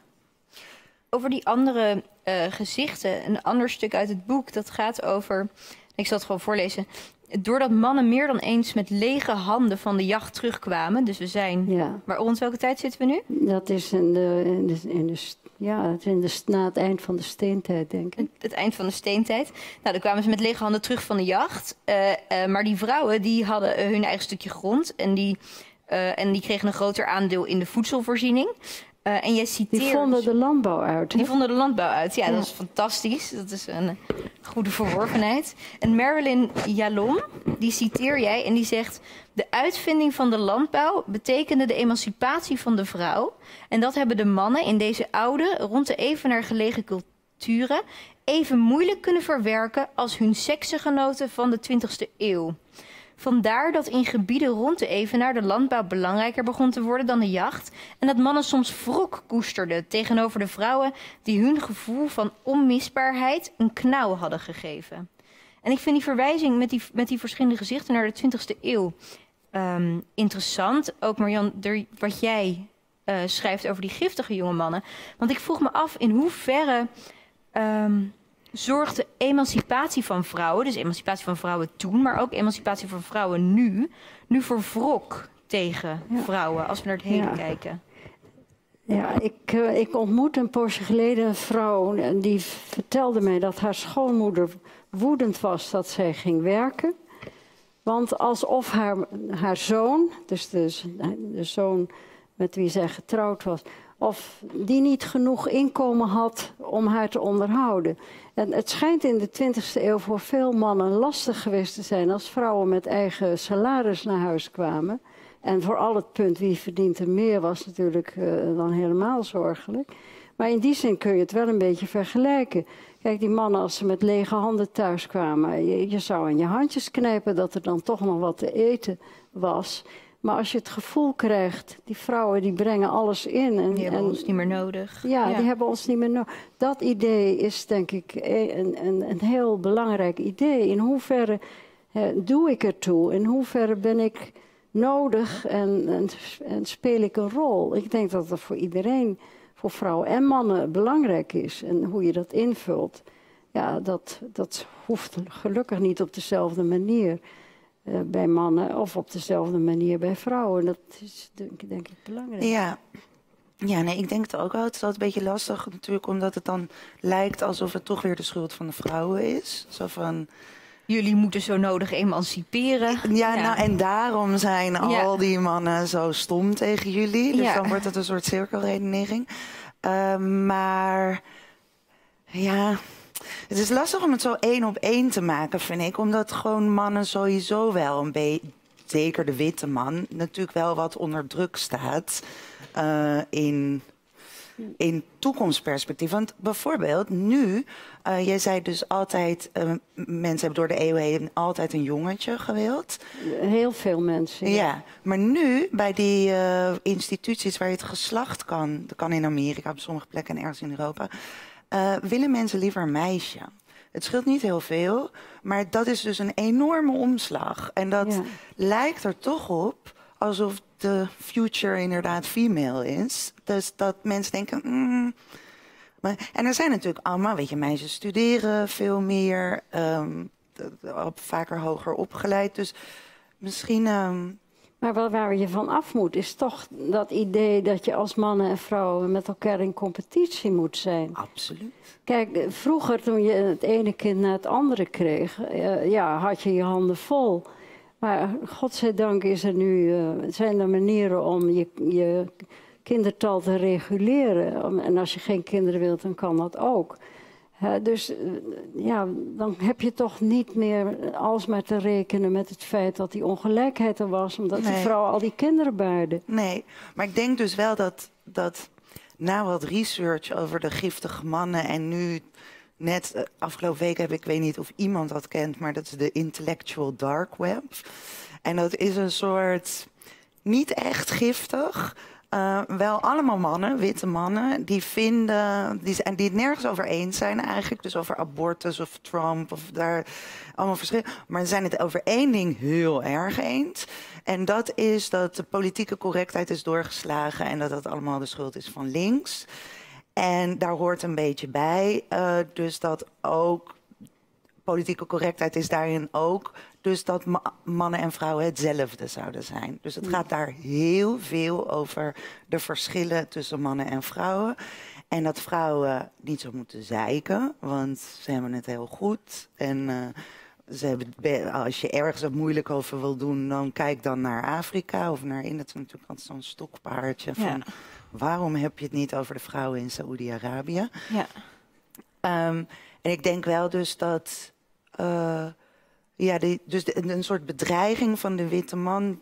Over die andere uh, gezichten, een ander stuk uit het boek, dat gaat over, ik zal het gewoon voorlezen. Doordat mannen meer dan eens met lege handen van de jacht terugkwamen, dus we zijn, ja. maar rond welke tijd zitten we nu? Dat is in de, in de, in de Ja, het is in de, na het eind van de steentijd, denk ik. Het, het eind van de steentijd. Nou, dan kwamen ze met lege handen terug van de jacht. Uh, uh, maar die vrouwen die hadden uh, hun eigen stukje grond. En die, uh, en die kregen een groter aandeel in de voedselvoorziening. Uh, en jij citeert... Die vonden de landbouw uit. Die hè? vonden de landbouw uit, ja, ja. Dat is fantastisch. Dat is een goede verworvenheid. En Marilyn Yalom, die citeer jij en die zegt... De uitvinding van de landbouw betekende de emancipatie van de vrouw. En dat hebben de mannen in deze oude, rond de evenaar gelegen culturen... even moeilijk kunnen verwerken als hun seksgenoten van de twintigste eeuw. Vandaar dat in gebieden rond de evenaar de landbouw belangrijker begon te worden dan de jacht... en dat mannen soms wrok koesterden tegenover de vrouwen... die hun gevoel van onmisbaarheid een knauw hadden gegeven. En ik vind die verwijzing met die, met die verschillende gezichten naar de twintigste eeuw... Um, interessant. Ook Marjan, wat jij uh, schrijft over die giftige jonge mannen. Want ik vroeg me af in hoeverre um, zorgt de emancipatie van vrouwen... dus emancipatie van vrouwen toen, maar ook emancipatie van vrouwen nu... nu voor wrok tegen ja. vrouwen, als we naar het heden ja. kijken. Ja, ik, uh, ik ontmoette een poosje geleden een vrouw... en die vertelde mij dat haar schoonmoeder woedend was dat zij ging werken... Want alsof haar, haar zoon, dus de, de zoon met wie zij getrouwd was... of die niet genoeg inkomen had om haar te onderhouden. En het schijnt in de twintigste eeuw voor veel mannen lastig geweest te zijn... als vrouwen met eigen salaris naar huis kwamen. En vooral het punt wie verdient er meer was natuurlijk uh, dan helemaal zorgelijk. Maar in die zin kun je het wel een beetje vergelijken... Kijk, die mannen, als ze met lege handen thuis kwamen... Je, je zou aan je handjes knijpen dat er dan toch nog wat te eten was. Maar als je het gevoel krijgt, die vrouwen die brengen alles in. En, Die hebben en, ons niet meer nodig. Ja, Ja. die hebben ons niet meer nodig. Dat idee is denk ik een, een, een heel belangrijk idee. In hoeverre eh, doe ik ertoe? In hoeverre ben ik nodig en, en, en speel ik een rol? Ik denk dat dat voor iedereen, voor vrouwen en mannen, belangrijk is. En hoe je dat invult, ja, dat, dat hoeft gelukkig niet op dezelfde manier uh, bij mannen of op dezelfde manier bij vrouwen. Dat is denk, denk ik belangrijk. Ja. Ja, nee, ik denk het ook wel. Het is altijd een beetje lastig natuurlijk, omdat het dan lijkt alsof het toch weer de schuld van de vrouwen is. Zo van... Jullie moeten zo nodig emanciperen. Ja, ja. Nou, en daarom zijn ja. al die mannen zo stom tegen jullie. Dus ja. dan wordt het een soort cirkelredenering. Uh, maar ja, het is lastig om het zo één op één te maken, vind ik. Omdat gewoon mannen sowieso wel een beetje, zeker de witte man, natuurlijk wel wat onder druk staat uh, in... in toekomstperspectief. Want bijvoorbeeld nu, uh, jij zei dus altijd, uh, mensen hebben door de eeuwen heen altijd een jongetje gewild. Heel veel mensen. Ja, ja maar nu bij die uh, instituties waar je het geslacht kan, dat kan in Amerika op sommige plekken en ergens in Europa, uh, willen mensen liever een meisje. Het scheelt niet heel veel, maar dat is dus een enorme omslag. En dat ja. lijkt er toch op alsof de future inderdaad female is. Dus dat mensen denken... Mm, maar, en er zijn natuurlijk allemaal, weet je, meisjes studeren veel meer. Um, op, vaker hoger opgeleid. Dus misschien... Um... Maar waar, waar je van af moet, is toch dat idee dat je als mannen en vrouwen met elkaar in competitie moet zijn. Absoluut. Kijk, vroeger toen je het ene kind na het andere kreeg, uh, ja, had je je handen vol. Maar godzijdank is er nu, uh, zijn er manieren om je, je kindertal te reguleren. En als je geen kinderen wilt, dan kan dat ook. Uh, dus uh, ja, dan heb je toch niet meer alsmaar te rekenen met het feit dat die ongelijkheid er was, omdat nee. die vrouwen al die kinderen baarden. Nee, maar ik denk dus wel dat, dat na wat research over de giftige mannen en nu... Net uh, afgelopen week heb ik, ik weet niet of iemand dat kent, maar dat is de intellectual dark web. En dat is een soort, niet echt giftig, uh, wel allemaal mannen, witte mannen, die vinden, die, en die het nergens over eens zijn eigenlijk. Dus over abortus of Trump of daar allemaal verschillen. Maar ze zijn het over één ding heel erg eens. En dat is dat de politieke correctheid is doorgeslagen en dat dat allemaal de schuld is van links. En daar hoort een beetje bij, uh, dus dat ook, politieke correctheid is daarin ook, dus dat ma mannen en vrouwen hetzelfde zouden zijn. Dus het gaat daar heel veel over de verschillen tussen mannen en vrouwen. En dat vrouwen niet zo moeten zeiken, want ze hebben het heel goed. En uh, ze hebben, als je ergens wat moeilijk over wil doen, dan kijk dan naar Afrika of naar in. Dat is natuurlijk altijd zo'n stokpaardje van... Ja. Waarom heb je het niet over de vrouwen in Saoedi-Arabië? Ja. Um, en ik denk wel dus dat... Uh, ja, die, dus de, een soort bedreiging van de witte man...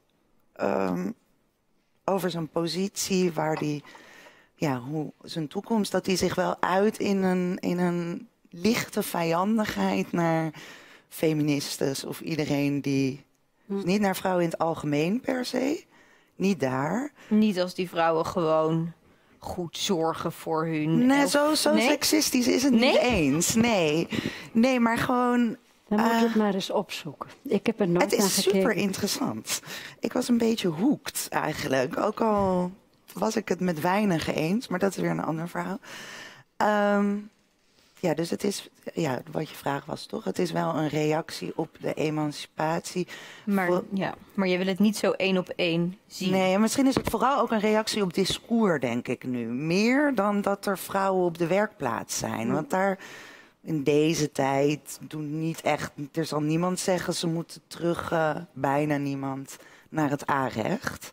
Um, over zijn positie, waar die... Ja, hoe zijn toekomst, dat die zich wel uit in een, in een lichte vijandigheid naar feministes of iedereen die... Hm. Dus niet naar vrouwen in het algemeen per se... Niet daar. Niet als die vrouwen gewoon goed zorgen voor hun... Nee, elf... zo, zo nee? seksistisch is het nee? niet eens. Nee, nee, maar gewoon... Dan moet je uh, het maar eens opzoeken. Ik heb er nooit naar gekeken. Het is super interessant. Ik was een beetje hooked eigenlijk. Ook al was ik het met weinigen eens, maar dat is weer een ander verhaal. Um, ja, dus het is... Ja, wat je vraag was toch? Het is wel een reactie op de emancipatie. Maar, Voor... ja, maar je wil het niet zo één op één zien. Nee, en misschien is het vooral ook een reactie op discours, denk ik nu. Meer dan dat er vrouwen op de werkplaats zijn. Want daar in deze tijd doen niet echt... Er zal niemand zeggen ze moeten terug, uh, bijna niemand, naar het A-recht.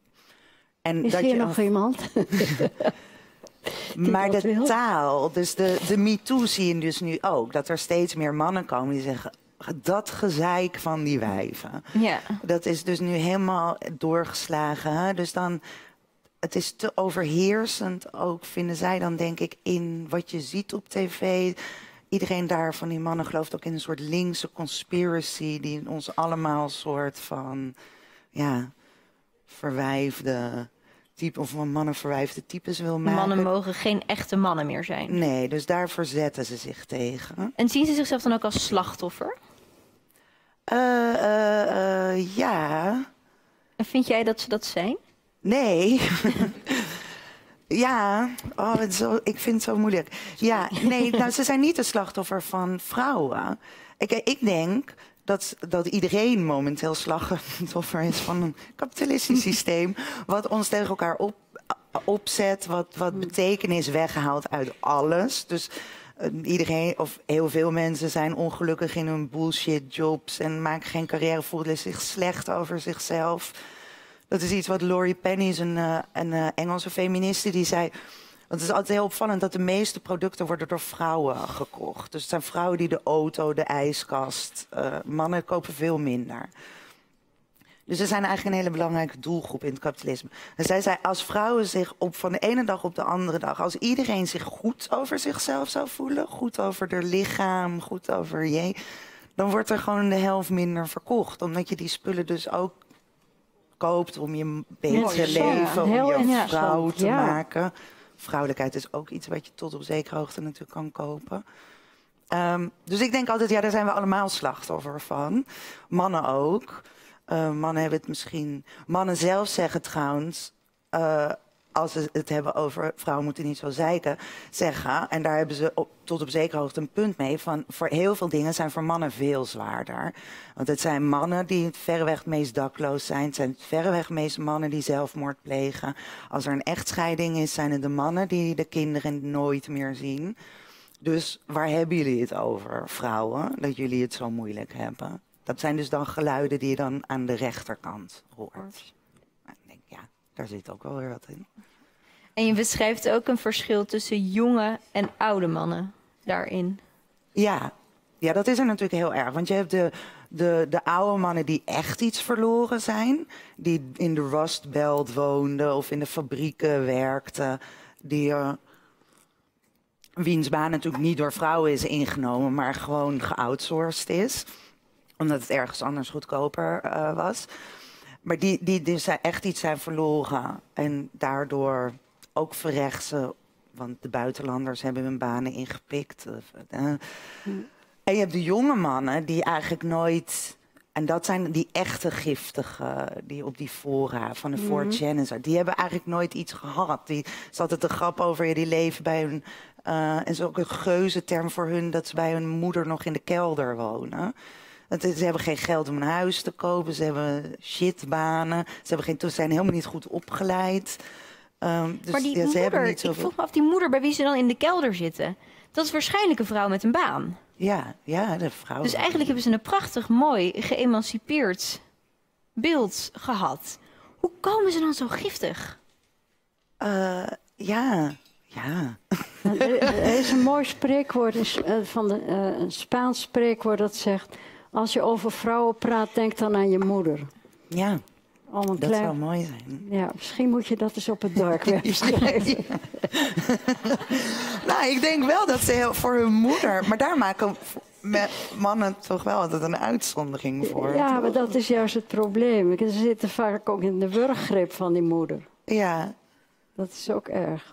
En is dat hier je nog een... iemand? Maar de wil. taal, dus de, de MeToo zie je dus nu ook. Dat er steeds meer mannen komen die zeggen... dat gezeik van die wijven. Ja. Dat is dus nu helemaal doorgeslagen. Hè? Dus dan... Het is te overheersend ook, vinden zij dan denk ik... in wat je ziet op tv. Iedereen daar van die mannen gelooft ook in een soort linkse conspiracy... die ons allemaal een soort van... ja, verwijfde type of van mannen verwijfde types wil maken. Mannen mogen geen echte mannen meer zijn. Nee, dus daar verzetten ze zich tegen. En zien ze zichzelf dan ook als slachtoffer? Uh, uh, uh, ja. En vind jij dat ze dat zijn? Nee. Ja, oh, het is zo, ik vind het zo moeilijk. Ja, nee, nou, ze zijn niet de slachtoffer van vrouwen. Ik, ik denk dat, dat iedereen momenteel slachtoffer is van een kapitalistisch systeem, wat ons tegen elkaar op, opzet, wat, wat betekenis weghaalt uit alles. Dus uh, iedereen, of heel veel mensen zijn ongelukkig in hun bullshit jobs en maken geen carrière, voelen zich slecht over zichzelf. Dat is iets wat Laurie Penny, een, uh, een uh, Engelse feministe, die zei. Want het is altijd heel opvallend dat de meeste producten worden door vrouwen gekocht. Dus het zijn vrouwen die de auto, de ijskast, uh, mannen kopen veel minder. Dus ze zijn eigenlijk een hele belangrijke doelgroep in het kapitalisme. En zij zei, als vrouwen zich op van de ene dag op de andere dag, als iedereen zich goed over zichzelf zou voelen, goed over haar lichaam, goed over je, dan wordt er gewoon de helft minder verkocht. Omdat je die spullen dus ook koopt om je betere leven, om je vrouw te ja. maken. Vrouwelijkheid is ook iets wat je tot op zekere hoogte natuurlijk kan kopen. Um, dus ik denk altijd, ja, daar zijn we allemaal slachtoffer van. Mannen ook. Uh, mannen hebben het misschien... Mannen zelf zeggen trouwens, uh, als ze het hebben over vrouwen moeten niet zo zeiken, zeggen, en daar hebben ze op, tot op zekere hoogte een punt mee, van voor heel veel dingen zijn voor mannen veel zwaarder. Want het zijn mannen die verreweg het meest dakloos zijn, het zijn verreweg de meeste mannen die zelfmoord plegen. Als er een echtscheiding is, zijn het de mannen die de kinderen nooit meer zien. Dus waar hebben jullie het over, vrouwen, dat jullie het zo moeilijk hebben? Dat zijn dus dan geluiden die je dan aan de rechterkant hoort. Ik denk, ja, daar zit ook wel weer wat in. En je beschrijft ook een verschil tussen jonge en oude mannen daarin. Ja, ja, dat is er natuurlijk heel erg. Want je hebt de, de, de oude mannen die echt iets verloren zijn. Die in de Rust Belt woonden of in de fabrieken werkten. Die, uh, wiens baan natuurlijk niet door vrouwen is ingenomen, maar gewoon geoutsourced is. Omdat het ergens anders goedkoper uh, was. Maar die, die dus echt iets zijn verloren. En daardoor ook verrechtsen. Want de buitenlanders hebben hun banen ingepikt. Uh, uh. En je hebt de jonge mannen die eigenlijk nooit... En dat zijn die echte giftige, die op die fora van de four chan en zo. Die hebben eigenlijk nooit iets gehad. Die is altijd de grap over, ja, die leven bij hun... Uh, en is ook een geuzenterm voor hun dat ze bij hun moeder nog in de kelder wonen. Ze hebben geen geld om een huis te kopen. Ze hebben shitbanen. Ze, hebben geen, ze zijn helemaal niet goed opgeleid. Um, dus maar die ja, ze moeder, hebben niet zoveel... ik vroeg me af, die moeder bij wie ze dan in de kelder zitten, dat is waarschijnlijk een vrouw met een baan. Ja, ja, de vrouw. Dus eigenlijk hebben ze een prachtig, mooi, geëmancipeerd beeld gehad. Hoe komen ze dan zo giftig? Uh, ja, ja. Er is een mooi spreekwoord, van de, uh, een Spaans spreekwoord dat zegt: als je over vrouwen praat, denk dan aan je moeder. Ja, Om een dat klein... zou mooi zijn. Ja, misschien moet je dat eens op het dark web schrijven. Ja. Nou, ik denk wel dat ze heel, voor hun moeder... Maar daar maken mannen toch wel altijd een uitzondering voor. Ja, toch? maar dat is juist het probleem. Ze zitten vaak ook in de wurggrip van die moeder. Ja. Dat is ook erg.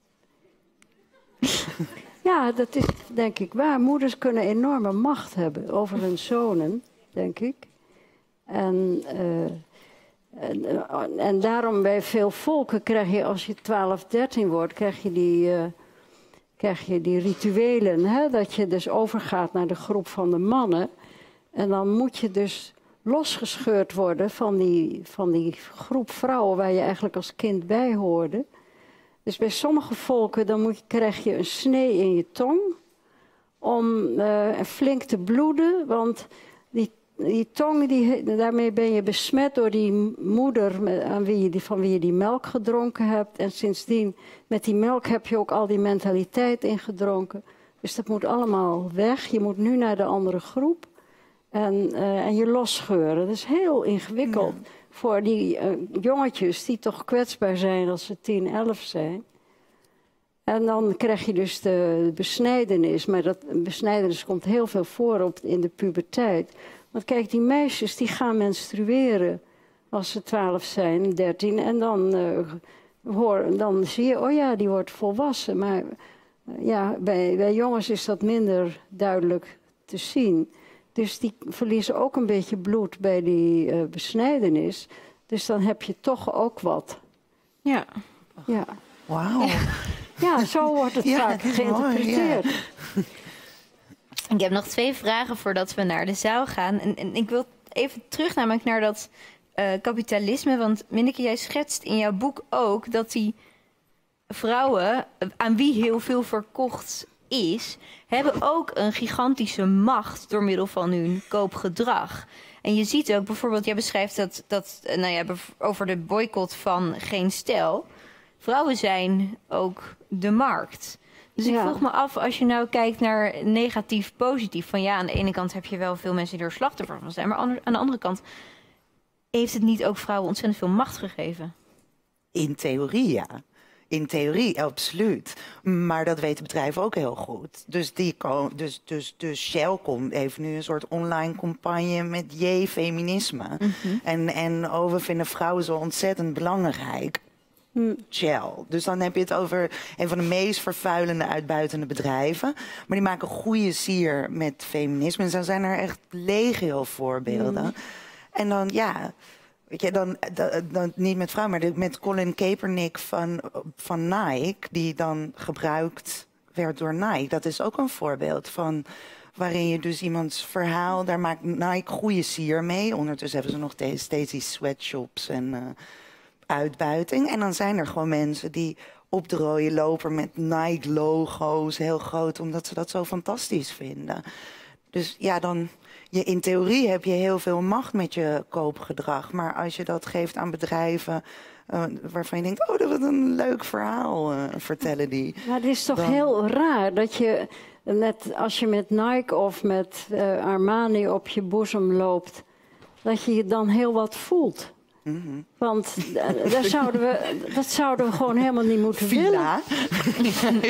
Ja, dat is denk ik waar. Moeders kunnen enorme macht hebben over hun zonen, denk ik. En, uh, en, en daarom bij veel volken krijg je, als je twaalf, dertien wordt, krijg je die, uh, krijg je die rituelen. Hè? Dat je dus overgaat naar de groep van de mannen. En dan moet je dus losgescheurd worden van die, van die groep vrouwen waar je eigenlijk als kind bij hoorde. Dus bij sommige volken dan moet je, krijg je een snee in je tong om uh, flink te bloeden. Want die, die tong, die, daarmee ben je besmet door die moeder met, aan wie je die, van wie je die melk gedronken hebt. En sindsdien, met die melk heb je ook al die mentaliteit ingedronken. Dus dat moet allemaal weg. Je moet nu naar de andere groep en, uh, en je losscheuren. Dat is heel ingewikkeld. Ja. Voor die uh, jongetjes die toch kwetsbaar zijn als ze tien, elf zijn. En dan krijg je dus de besnijdenis. Maar dat besnijdenis komt heel veel voor op, in de puberteit. Want kijk, die meisjes die gaan menstrueren als ze twaalf zijn, dertien. En dan, uh, hoor, dan zie je, oh ja, die wordt volwassen. Maar uh, ja, bij, bij jongens is dat minder duidelijk te zien. Dus die verliezen ook een beetje bloed bij die uh, besnijdenis. Dus dan heb je toch ook wat. Ja. Ja. Wauw. Ja. Ja, zo wordt het ja, vaak geïnterpreteerd. Mooi, ja. Ik heb nog twee vragen voordat we naar de zaal gaan. En, en ik wil even terug namelijk naar dat uh, kapitalisme. Want Minneke, jij schetst in jouw boek ook dat die vrouwen, aan wie heel veel verkocht is, hebben ook een gigantische macht door middel van hun koopgedrag. En je ziet ook bijvoorbeeld, jij beschrijft dat, dat nou ja, over de boycott van Geen Stijl. Vrouwen zijn ook de markt. Dus ik Ja. vroeg me af, als je nou kijkt naar negatief, positief. Van ja, aan de ene kant heb je wel veel mensen die er slachtoffer van zijn. Maar aan de andere kant heeft het niet ook vrouwen ontzettend veel macht gegeven? In theorie, ja. In theorie, absoluut. Maar dat weten bedrijven ook heel goed. Dus, die ko- dus, dus, dus Shell komt, heeft nu een soort online campagne met jee feminisme. Mm-hmm. En, en oh, we vinden vrouwen zo ontzettend belangrijk. Hm. Shell. Dus dan heb je het over een van de meest vervuilende, uitbuitende bedrijven. Maar die maken goede sier met feminisme. En zo zijn er echt legio voorbeelden. Mm. En dan, ja, weet je, dan, dan, dan niet met vrouwen, maar met Colin Kaepernick van, van Nike, die dan gebruikt werd door Nike. Dat is ook een voorbeeld van waarin je dus iemands verhaal, daar maakt Nike goede sier mee. Ondertussen hebben ze nog steeds, steeds die sweatshops en uh, uitbuiting. En dan zijn er gewoon mensen die op de rode loper met Nike-logo's heel groot, omdat ze dat zo fantastisch vinden. Dus ja, dan, je, in theorie heb je heel veel macht met je koopgedrag. Maar als je dat geeft aan bedrijven uh, waarvan je denkt, oh, dat is een leuk verhaal, uh, vertellen die. Maar het is toch Dan- heel raar dat je, net als je met Nike of met uh, Armani op je boezem loopt, dat je je dan heel wat voelt. Mhm. Want uh, daar zouden we, dat zouden we gewoon helemaal niet moeten Villa. willen.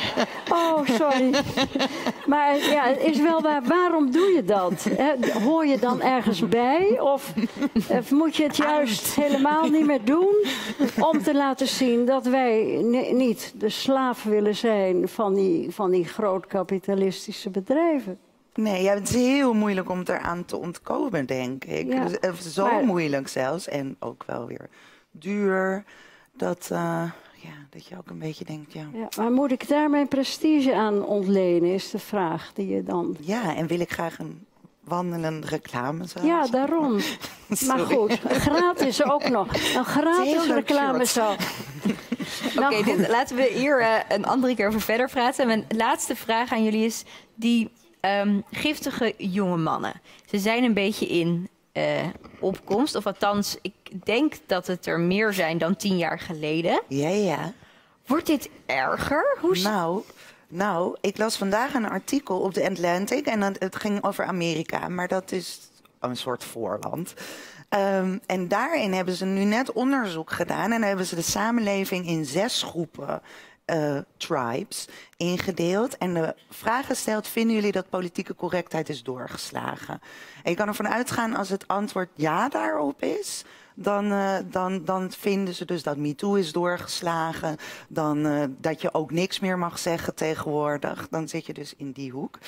Oh, sorry. Maar ja, het is wel waar. Waarom doe je dat? Hè? Hoor je dan ergens bij? Of, of moet je het juist helemaal niet meer doen? Om te laten zien dat wij ni- niet de slaaf willen zijn van die, van die grootkapitalistische bedrijven. Nee, ja, het is heel moeilijk om eraan te ontkomen, denk ik. Ja, Dus, eh, zo maar- moeilijk zelfs. En ook wel weer duur. Dat, uh, ja, dat je ook een beetje denkt, ja. Ja, maar moet ik daar mijn prestige aan ontlenen, is de vraag die je dan... Ja, en wil ik graag een wandelende reclame zelfs? Ja, daarom. Maar Sorry. goed, gratis ook nog. Een gratis Heel leuk reclame shirt. zo. Oké, Nou, goed. dit- laten we hier uh, een andere keer over verder praten. Mijn laatste vraag aan jullie is die um, giftige jonge mannen. Ze zijn een beetje in uh, opkomst. Of althans, ik denk dat het er meer zijn dan tien jaar geleden. Ja, ja. Wordt dit erger? Hoe... Nou, nou, ik las vandaag een artikel op de Atlantic en dan, het ging over Amerika, maar dat is een soort voorland. Um, en daarin hebben ze nu net onderzoek gedaan en hebben ze de samenleving in zes groepen, uh, tribes, ingedeeld. En de vraag gesteld, vinden jullie dat politieke correctheid is doorgeslagen? En je kan ervan uitgaan als het antwoord ja daarop is, Dan, uh, dan, dan vinden ze dus dat MeToo is doorgeslagen. Dan uh, dat je ook niks meer mag zeggen tegenwoordig. Dan zit je dus in die hoek.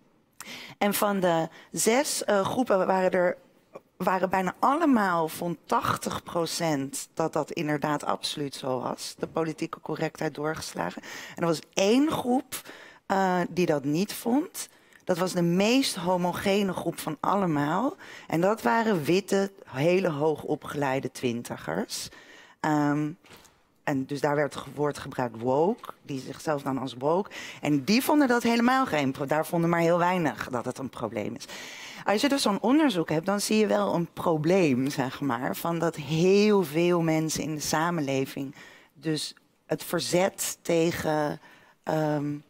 En van de zes uh, groepen waren er waren bijna allemaal van tachtig procent dat dat inderdaad absoluut zo was. De politieke correctheid doorgeslagen. En er was één groep uh, die dat niet vond. Dat was de meest homogene groep van allemaal. En dat waren witte, hele hoogopgeleide twintigers. Um, en dus daar werd het woord gebruikt woke, die zichzelf dan als woke. En die vonden dat helemaal geen probleem. Daar vonden maar heel weinig dat het een probleem is. Als je dus zo'n onderzoek hebt, dan zie je wel een probleem, zeg maar. Van dat heel veel mensen in de samenleving dus het verzet tegen um,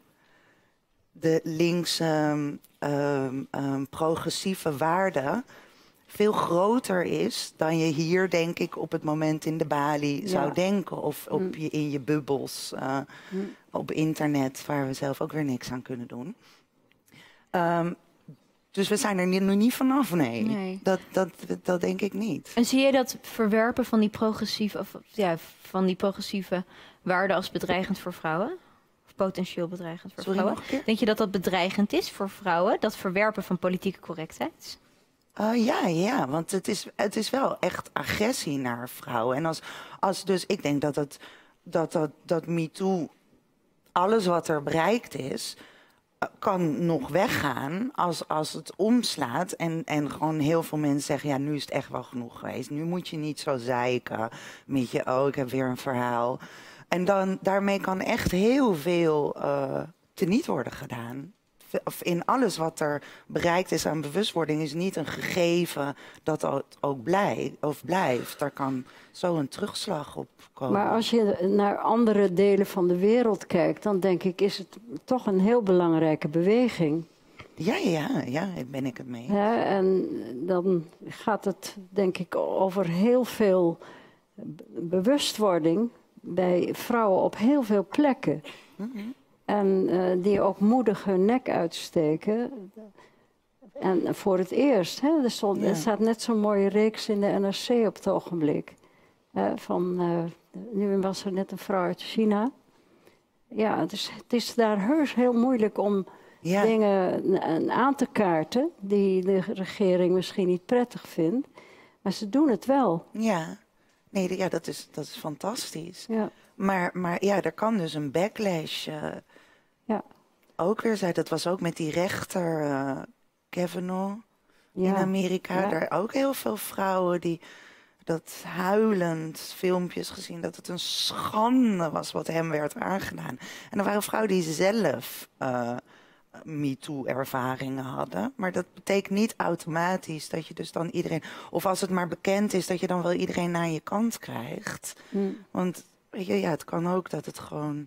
de linkse um, um, progressieve waarden veel groter is dan je hier, denk ik, op het moment in de balie zou Ja. denken. Of op Mm. je, in je bubbels uh, Mm. op internet, waar we zelf ook weer niks aan kunnen doen. Um, Dus we zijn er nu nog niet vanaf, nee. Nee. Dat, dat, dat denk ik niet. En zie je dat verwerpen van die progressieve, of, ja, van die progressieve waarden als bedreigend voor vrouwen? Of potentieel bedreigend voor Sorry, vrouwen? nog een keer? Denk je dat dat bedreigend is voor vrouwen, dat verwerpen van politieke correctheid? Uh, ja, ja, want het is, het is wel echt agressie naar vrouwen. En als, als dus, ik denk dat het, dat, dat, dat MeToo, alles wat er bereikt is, kan nog weggaan als, als het omslaat en, en gewoon heel veel mensen zeggen, ja, nu is het echt wel genoeg geweest. Nu moet je niet zo zeiken met je, oh, ik heb weer een verhaal. En dan, daarmee kan echt heel veel uh, teniet worden gedaan. Of in alles wat er bereikt is aan bewustwording is niet een gegeven dat het ook blij, of blijft. Daar kan zo een terugslag op komen. Maar als je naar andere delen van de wereld kijkt, dan denk ik, is het toch een heel belangrijke beweging. Ja, ja, ja, daar ben ik het mee. Ja, en dan gaat het, denk ik, over heel veel bewustwording bij vrouwen op heel veel plekken. Mm-hmm. En uh, die ook moedig hun nek uitsteken. En voor het eerst, hè, er, stond, ja. er staat net zo'n mooie reeks in de N R C op het ogenblik. Uh, van, uh, nu was er net een vrouw uit China. Ja, het is, het is daar heus heel moeilijk om ja. dingen aan te kaarten die de regering misschien niet prettig vindt. Maar ze doen het wel. Ja, nee, ja, dat is, dat is fantastisch. Ja. Maar, maar ja, er kan dus een backlash uh, ja. ook weer zijn. Dat was ook met die rechter uh, Kavanaugh ja. in Amerika. Ja. Daar ook heel veel vrouwen die dat huilend filmpjes gezien. Dat het een schande was wat hem werd aangedaan. En er waren vrouwen die zelf uh, MeToo-ervaringen hadden. Maar dat betekent niet automatisch dat je dus dan iedereen... Of als het maar bekend is, dat je dan wel iedereen naar je kant krijgt. Mm. Want weet je, ja, het kan ook dat het gewoon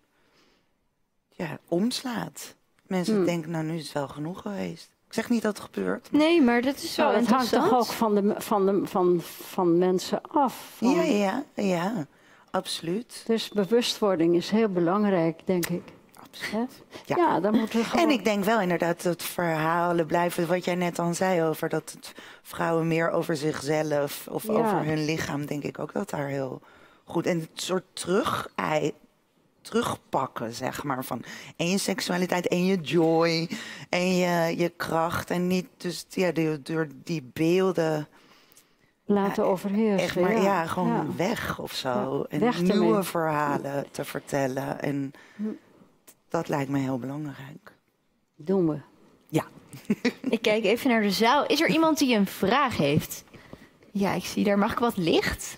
ja, omslaat. Mensen mm. denken, nou, nu is het wel genoeg geweest. Ik zeg niet dat het gebeurt. Maar... Nee, maar dat is wel nou, het hangt interessant. toch ook van, de, van, de, van, van mensen af. Van... Ja, ja, ja, absoluut. Dus bewustwording is heel belangrijk, denk ik. Absoluut. Ja, ja dan moeten we gewoon... En ik denk wel inderdaad dat verhalen blijven, wat jij net al zei over dat het vrouwen meer over zichzelf of ja. over hun lichaam, denk ik ook dat daar heel goed. En het soort terug, ei, terugpakken, zeg maar, van en je seksualiteit en je joy en je, je kracht. En niet dus ja, door, door die beelden laten ja, overheersen. Echt maar ja, ja gewoon ja. weg of zo. Ja, en nieuwe ermee. verhalen te vertellen. En dat lijkt me heel belangrijk. Doen we. Ja. Ik kijk even naar de zaal. Is er iemand die een vraag heeft? Ja, ik zie daar. Mag ik wat licht?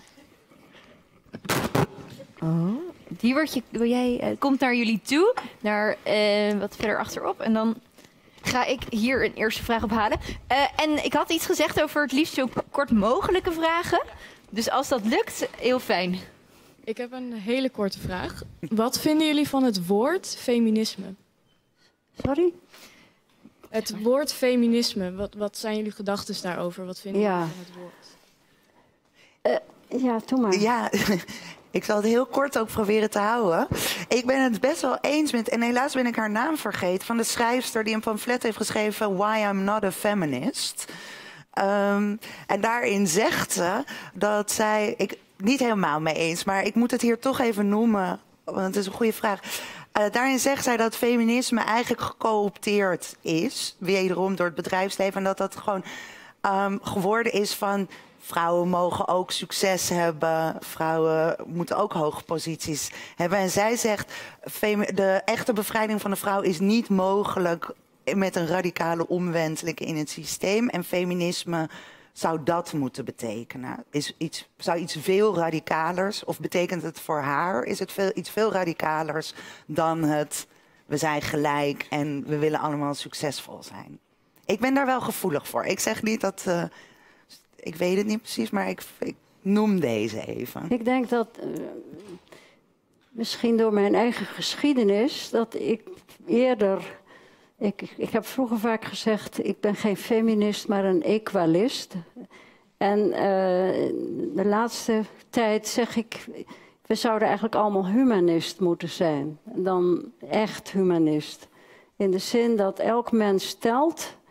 Oh. Die wordt je, jij uh, komt naar jullie toe, naar uh, wat verder achterop. En dan ga ik hier een eerste vraag ophalen. Uh, en ik had iets gezegd over het liefst zo kort mogelijke vragen. Dus als dat lukt, heel fijn. Ik heb een hele korte vraag. Wat vinden jullie van het woord feminisme? Sorry? Het woord feminisme, wat, wat zijn jullie gedachten daarover? Wat vinden ja. jullie van het woord? Uh, ja, doe maar. Ja, ik zal het heel kort ook proberen te houden. Ik ben het best wel eens met, en helaas ben ik haar naam vergeten, van de schrijfster die een pamflet heeft geschreven, Why I'm Not a Feminist. Um, en daarin zegt ze dat zij, ik niet helemaal mee eens, maar ik moet het hier toch even noemen, want het is een goede vraag. Uh, daarin zegt zij dat feminisme eigenlijk gecoopteerd is, wederom door het bedrijfsleven, en dat dat gewoon um, geworden is van vrouwen mogen ook succes hebben, vrouwen moeten ook hoge posities hebben. En zij zegt, de echte bevrijding van de vrouw is niet mogelijk met een radicale omwenteling in het systeem. En feminisme zou dat moeten betekenen. Is iets, zou iets veel radicalers, of betekent het voor haar, is het veel, iets veel radicalers dan het we zijn gelijk en we willen allemaal succesvol zijn. Ik ben daar wel gevoelig voor. Ik zeg niet dat, uh, ik weet het niet precies, maar ik, ik noem deze even. Ik denk dat, uh, misschien door mijn eigen geschiedenis, dat ik eerder... Ik, ik heb vroeger vaak gezegd, ik ben geen feminist, maar een equalist. En uh, de laatste tijd zeg ik, we zouden eigenlijk allemaal humanist moeten zijn. Dan echt humanist. In de zin dat elk mens telt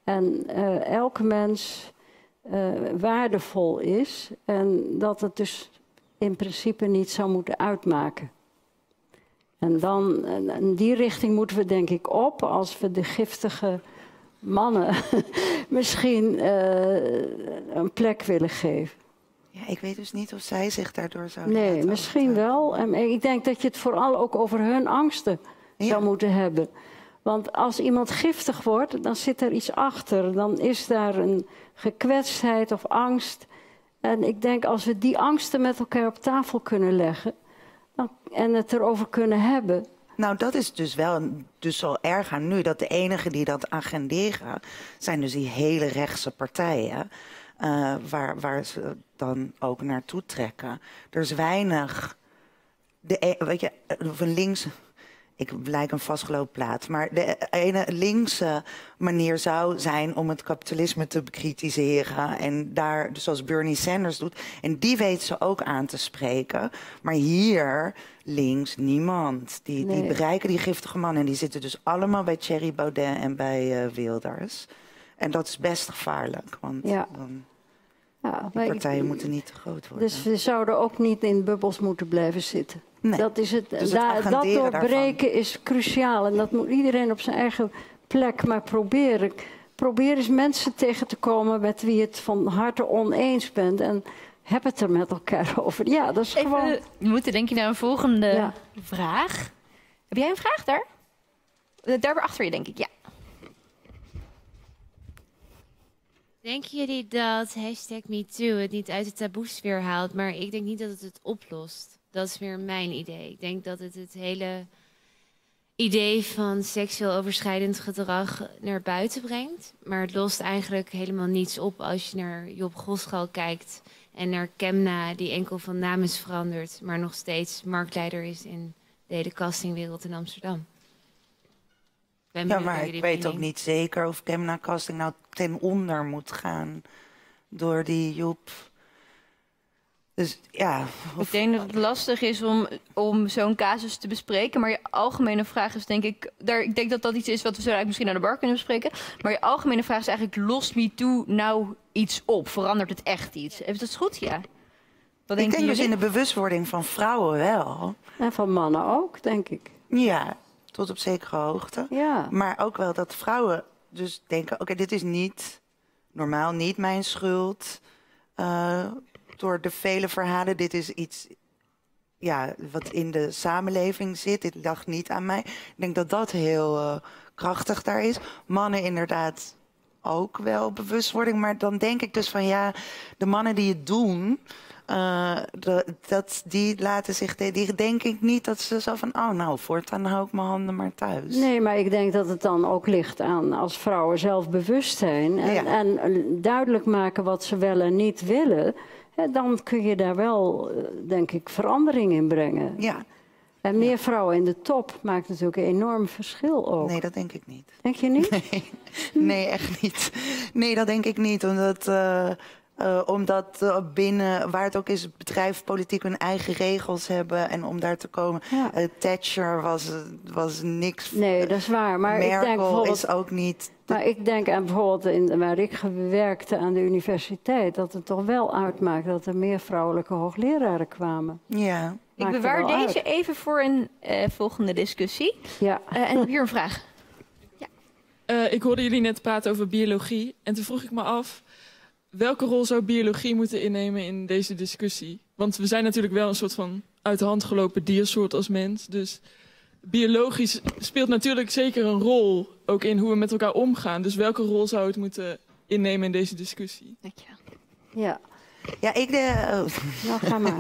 En uh, elke mens uh, waardevol is. En dat het dus in principe niet zou moeten uitmaken. En dan, in die richting moeten we denk ik op als we de giftige mannen misschien uh, een plek willen geven. Ja, ik weet dus niet of zij zich daardoor zou... Nee, misschien wel. En ik denk dat je het vooral ook over hun angsten ja. zou moeten hebben. Want als iemand giftig wordt, dan zit er iets achter. Dan is daar een gekwetstheid of angst. En ik denk als we die angsten met elkaar op tafel kunnen leggen... Dan, en het erover kunnen hebben... Nou, dat is dus wel dus al erg aan nu. Dat de enigen die dat agenderen, zijn dus die hele rechtse partijen. Uh, waar, waar ze dan ook naartoe trekken. Er is weinig... De, weet je, van links... Ik lijk een vastgelopen plaat. Maar de ene linkse manier zou zijn om het kapitalisme te bekritiseren. En daar, dus zoals Bernie Sanders doet. En die weet ze ook aan te spreken. Maar hier, links, niemand. Die, nee. die bereiken die giftige mannen. En die zitten dus allemaal bij Thierry Baudet en bij uh, Wilders. En dat is best gevaarlijk. Want ja. dan... Ja, die partijen ik, moeten niet te groot worden. Dus we zouden ook niet in bubbels moeten blijven zitten. Nee. Dat, is het, dus da, het dat doorbreken daarvan. is cruciaal. En dat moet iedereen op zijn eigen plek maar proberen. Probeer eens mensen tegen te komen met wie je het van harte oneens bent. En heb het er met elkaar over. Ja, dat is Even, gewoon... We moeten denk ik naar een volgende ja. vraag. Heb jij een vraag daar? Daar achter je, denk ik, ja. Denken jullie dat hashtag MeToo het niet uit de taboesfeer haalt, maar ik denk niet dat het het oplost? Dat is weer mijn idee. Ik denk dat het het hele idee van seksueel overschrijdend gedrag naar buiten brengt. Maar het lost eigenlijk helemaal niets op als je naar Job Goschalk kijkt en naar Kemna, die enkel van naam is veranderd, maar nog steeds marktleider is in de hele castingwereld in Amsterdam. Ja, maar ik weet ook niet zeker of Kemna Casting nou ten onder moet gaan door die Joep. Dus ja. Of... Ik denk dat het lastig is om, om zo'n casus te bespreken. Maar je algemene vraag is denk ik... Daar, ik denk dat dat iets is wat we zo eigenlijk misschien naar de bar kunnen bespreken. Maar je algemene vraag is eigenlijk... Lost MeToo nou iets op? Verandert het echt iets? Heeft het goed? Ja. Wat ik denk dus in de bewustwording van vrouwen wel. En van mannen ook, denk ik. Ja, tot op zekere hoogte. Ja. Maar ook wel dat vrouwen dus denken... Oké, okay, dit is niet normaal, niet mijn schuld... Uh, door de vele verhalen, dit is iets ja, wat in de samenleving zit. Dit lag niet aan mij. Ik denk dat dat heel uh, krachtig daar is. Mannen inderdaad ook wel bewustwording. Maar dan denk ik dus van ja, de mannen die het doen... Uh, de, dat, die laten zich, die denk ik niet dat ze zo van... oh nou, voortaan hou ik mijn handen maar thuis. Nee, maar ik denk dat het dan ook ligt aan als vrouwen zelf bewust zijn... en, ja. en duidelijk maken wat ze wel en niet willen... dan kun je daar wel, denk ik, verandering in brengen. Ja. En meer ja. vrouwen in de top maakt natuurlijk een enorm verschil ook. Nee, dat denk ik niet. Denk je niet? Nee, nee echt niet. Nee, dat denk ik niet. Omdat, uh, uh, omdat uh, binnen, waar het ook is, bedrijf, politiek hun eigen regels hebben. En om daar te komen. Ja. Uh, Thatcher was, was niks. Nee, dat is waar. Maar Merkel ik denk bijvoorbeeld, is ook niet... Maar ik denk aan bijvoorbeeld in, waar ik werkte aan de universiteit... dat het toch wel uitmaakt dat er meer vrouwelijke hoogleraren kwamen. Ja. Ik bewaar deze uit. even voor een uh, volgende discussie. Ja. Uh, en hier een vraag. Ja. Uh, ik hoorde jullie net praten over biologie. En toen vroeg ik me af... welke rol zou biologie moeten innemen in deze discussie? Want we zijn natuurlijk wel een soort van uit de hand gelopen diersoort als mens. Dus... biologisch speelt natuurlijk zeker een rol ook in hoe we met elkaar omgaan. Dus welke rol zou het moeten innemen in deze discussie? Dank je. Ja. Ja, ik... De, oh. Nou, ga maar.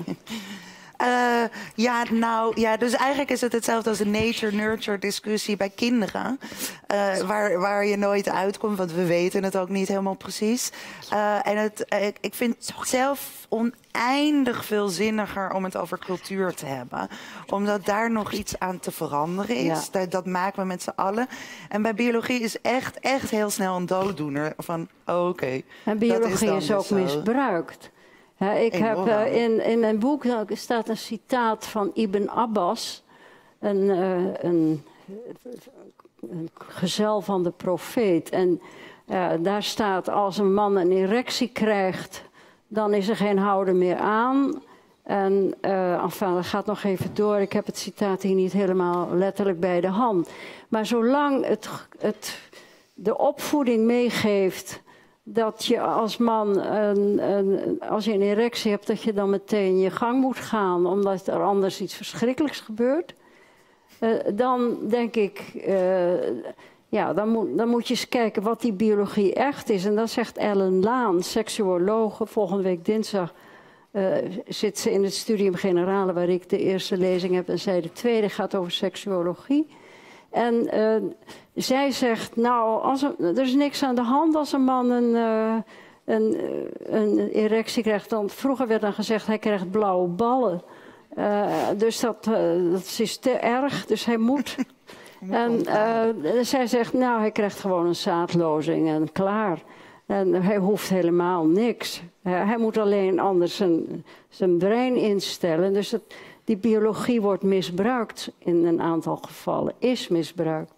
Uh, ja, nou, ja, dus eigenlijk is het hetzelfde als de nature-nurture discussie bij kinderen. Uh, waar, waar je nooit uitkomt, want we weten het ook niet helemaal precies. Uh, en het, uh, ik, ik vind het zelf oneindig veel zinniger om het over cultuur te hebben. Omdat daar nog iets aan te veranderen is. Ja. Dat, dat maken we met z'n allen. En bij biologie is echt, echt heel snel een dooddoener van, oh, oké. Okay, en biologie is, is ook zo. misbruikt. Ja, ik heb, uh, in, in mijn boek staat een citaat van Ibn Abbas, een, uh, een, een gezel van de profeet. En Uh, daar staat als een man een erectie krijgt, dan is er geen houden meer aan. En uh, enfin, dat gaat nog even door. Ik heb het citaat hier niet helemaal letterlijk bij de hand. Maar zolang het, het, de opvoeding meegeeft dat je als man, een, een, als je een erectie hebt, dat je dan meteen je gang moet gaan, omdat er anders iets verschrikkelijks gebeurt. Uh, dan denk ik, uh, ja, dan moet, dan moet je eens kijken wat die biologie echt is. En dat zegt Ellen Laan, seksuologe. Volgende week dinsdag uh, zit ze in het Studium Generale, waar ik de eerste lezing heb en zij de tweede, gaat over seksuologie. En uh, zij zegt, nou, als een, er is niks aan de hand als een man een, uh, een, een erectie krijgt. Dan, vroeger werd dan gezegd, hij krijgt blauwe ballen. Uh, dus dat, uh, dat is te erg, dus hij moet. En uh, zij zegt, nou, hij krijgt gewoon een zaadlozing en klaar. En hij hoeft helemaal niks. Uh, hij moet alleen anders zijn, zijn brein instellen. Dus het, die biologie wordt misbruikt in een aantal gevallen, is misbruikt.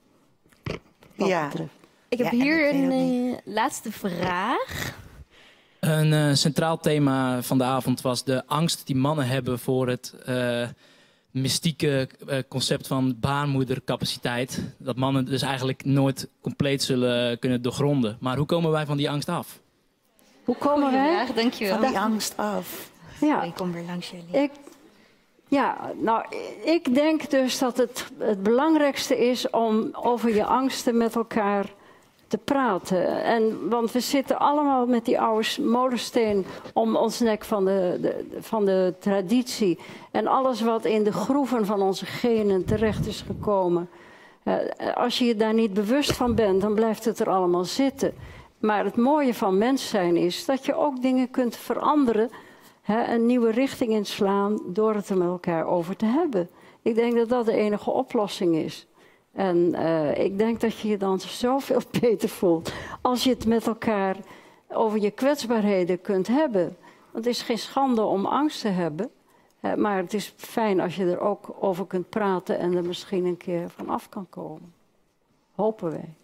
Ja. Ik heb ja, hier een uh, laatste vraag. Een uh, centraal thema van de avond was de angst die mannen hebben voor het uh, mystieke uh, concept van baarmoedercapaciteit. Dat mannen dus eigenlijk nooit compleet zullen kunnen doorgronden. Maar hoe komen wij van die angst af? Hoe komen wij vraag, dankjewel. Van die angst af? Ja. Ik kom weer langs jullie. Ik, ja, nou, ik denk dus dat het het belangrijkste is om over je angsten met elkaar te praten. En, want we zitten allemaal met die oude molensteen om ons nek van de, de, van de traditie. En alles wat in de groeven van onze genen terecht is gekomen. Uh, als je je daar niet bewust van bent, dan blijft het er allemaal zitten. Maar het mooie van mens zijn is dat je ook dingen kunt veranderen. Hè, een nieuwe richting inslaan door het er met elkaar over te hebben. Ik denk dat dat de enige oplossing is. En uh, ik denk dat je je dan zoveel beter voelt als je het met elkaar over je kwetsbaarheden kunt hebben. Want het is geen schande om angst te hebben. Hè, maar het is fijn als je er ook over kunt praten en er misschien een keer van af kan komen. Hopen wij.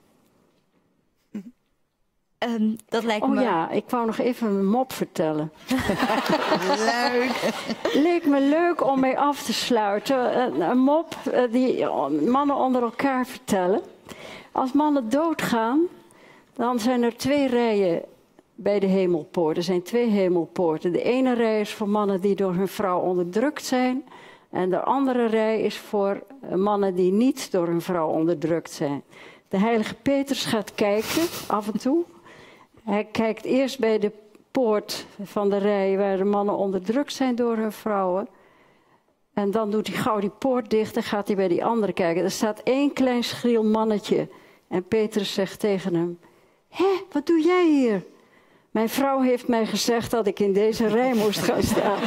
Um, dat lijkt oh me... ja, ik wou nog even een mop vertellen. Leuk. Leek me leuk om mee af te sluiten. Een, een mop uh, die mannen onder elkaar vertellen. Als mannen doodgaan, dan zijn er twee rijen bij de hemelpoort. Er zijn twee hemelpoorten. De ene rij is voor mannen die door hun vrouw onderdrukt zijn. En de andere rij is voor mannen die niet door hun vrouw onderdrukt zijn. De heilige Petrus gaat kijken, af en toe. Hij kijkt eerst bij de poort van de rij waar de mannen onderdrukt zijn door hun vrouwen. En dan doet hij gauw die poort dicht en gaat hij bij die andere kijken. Er staat één klein schriel mannetje. En Petrus zegt tegen hem, hé, wat doe jij hier? Mijn vrouw heeft mij gezegd dat ik in deze rij moest gaan staan.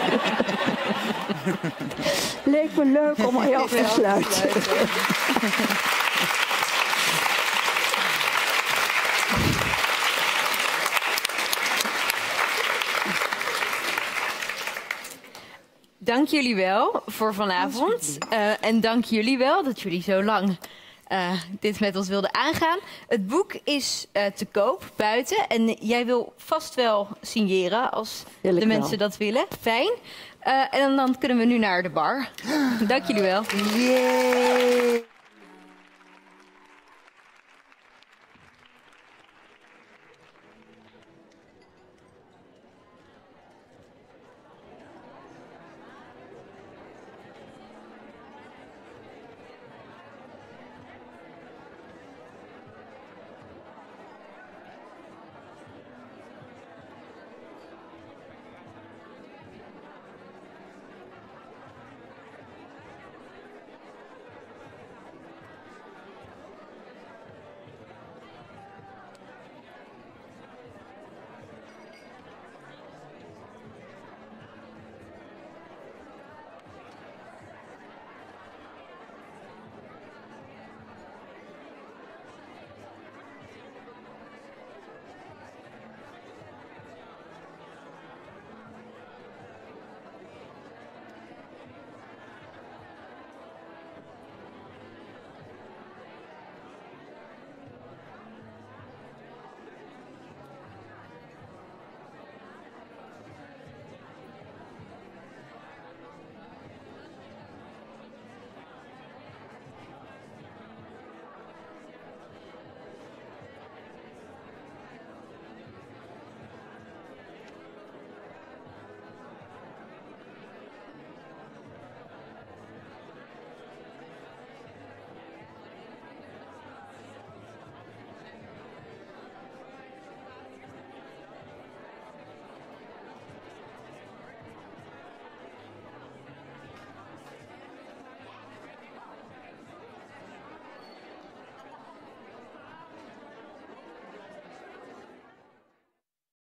Leek me leuk om mee af te sluiten. Dank jullie wel voor vanavond. Uh, en dank jullie wel dat jullie zo lang uh, dit met ons wilden aangaan. Het boek is uh, te koop buiten. En jij wil vast wel signeren als Wil de mensen wel. Dat willen. Fijn. Uh, en dan kunnen we nu naar de bar. Dank jullie wel. Yay.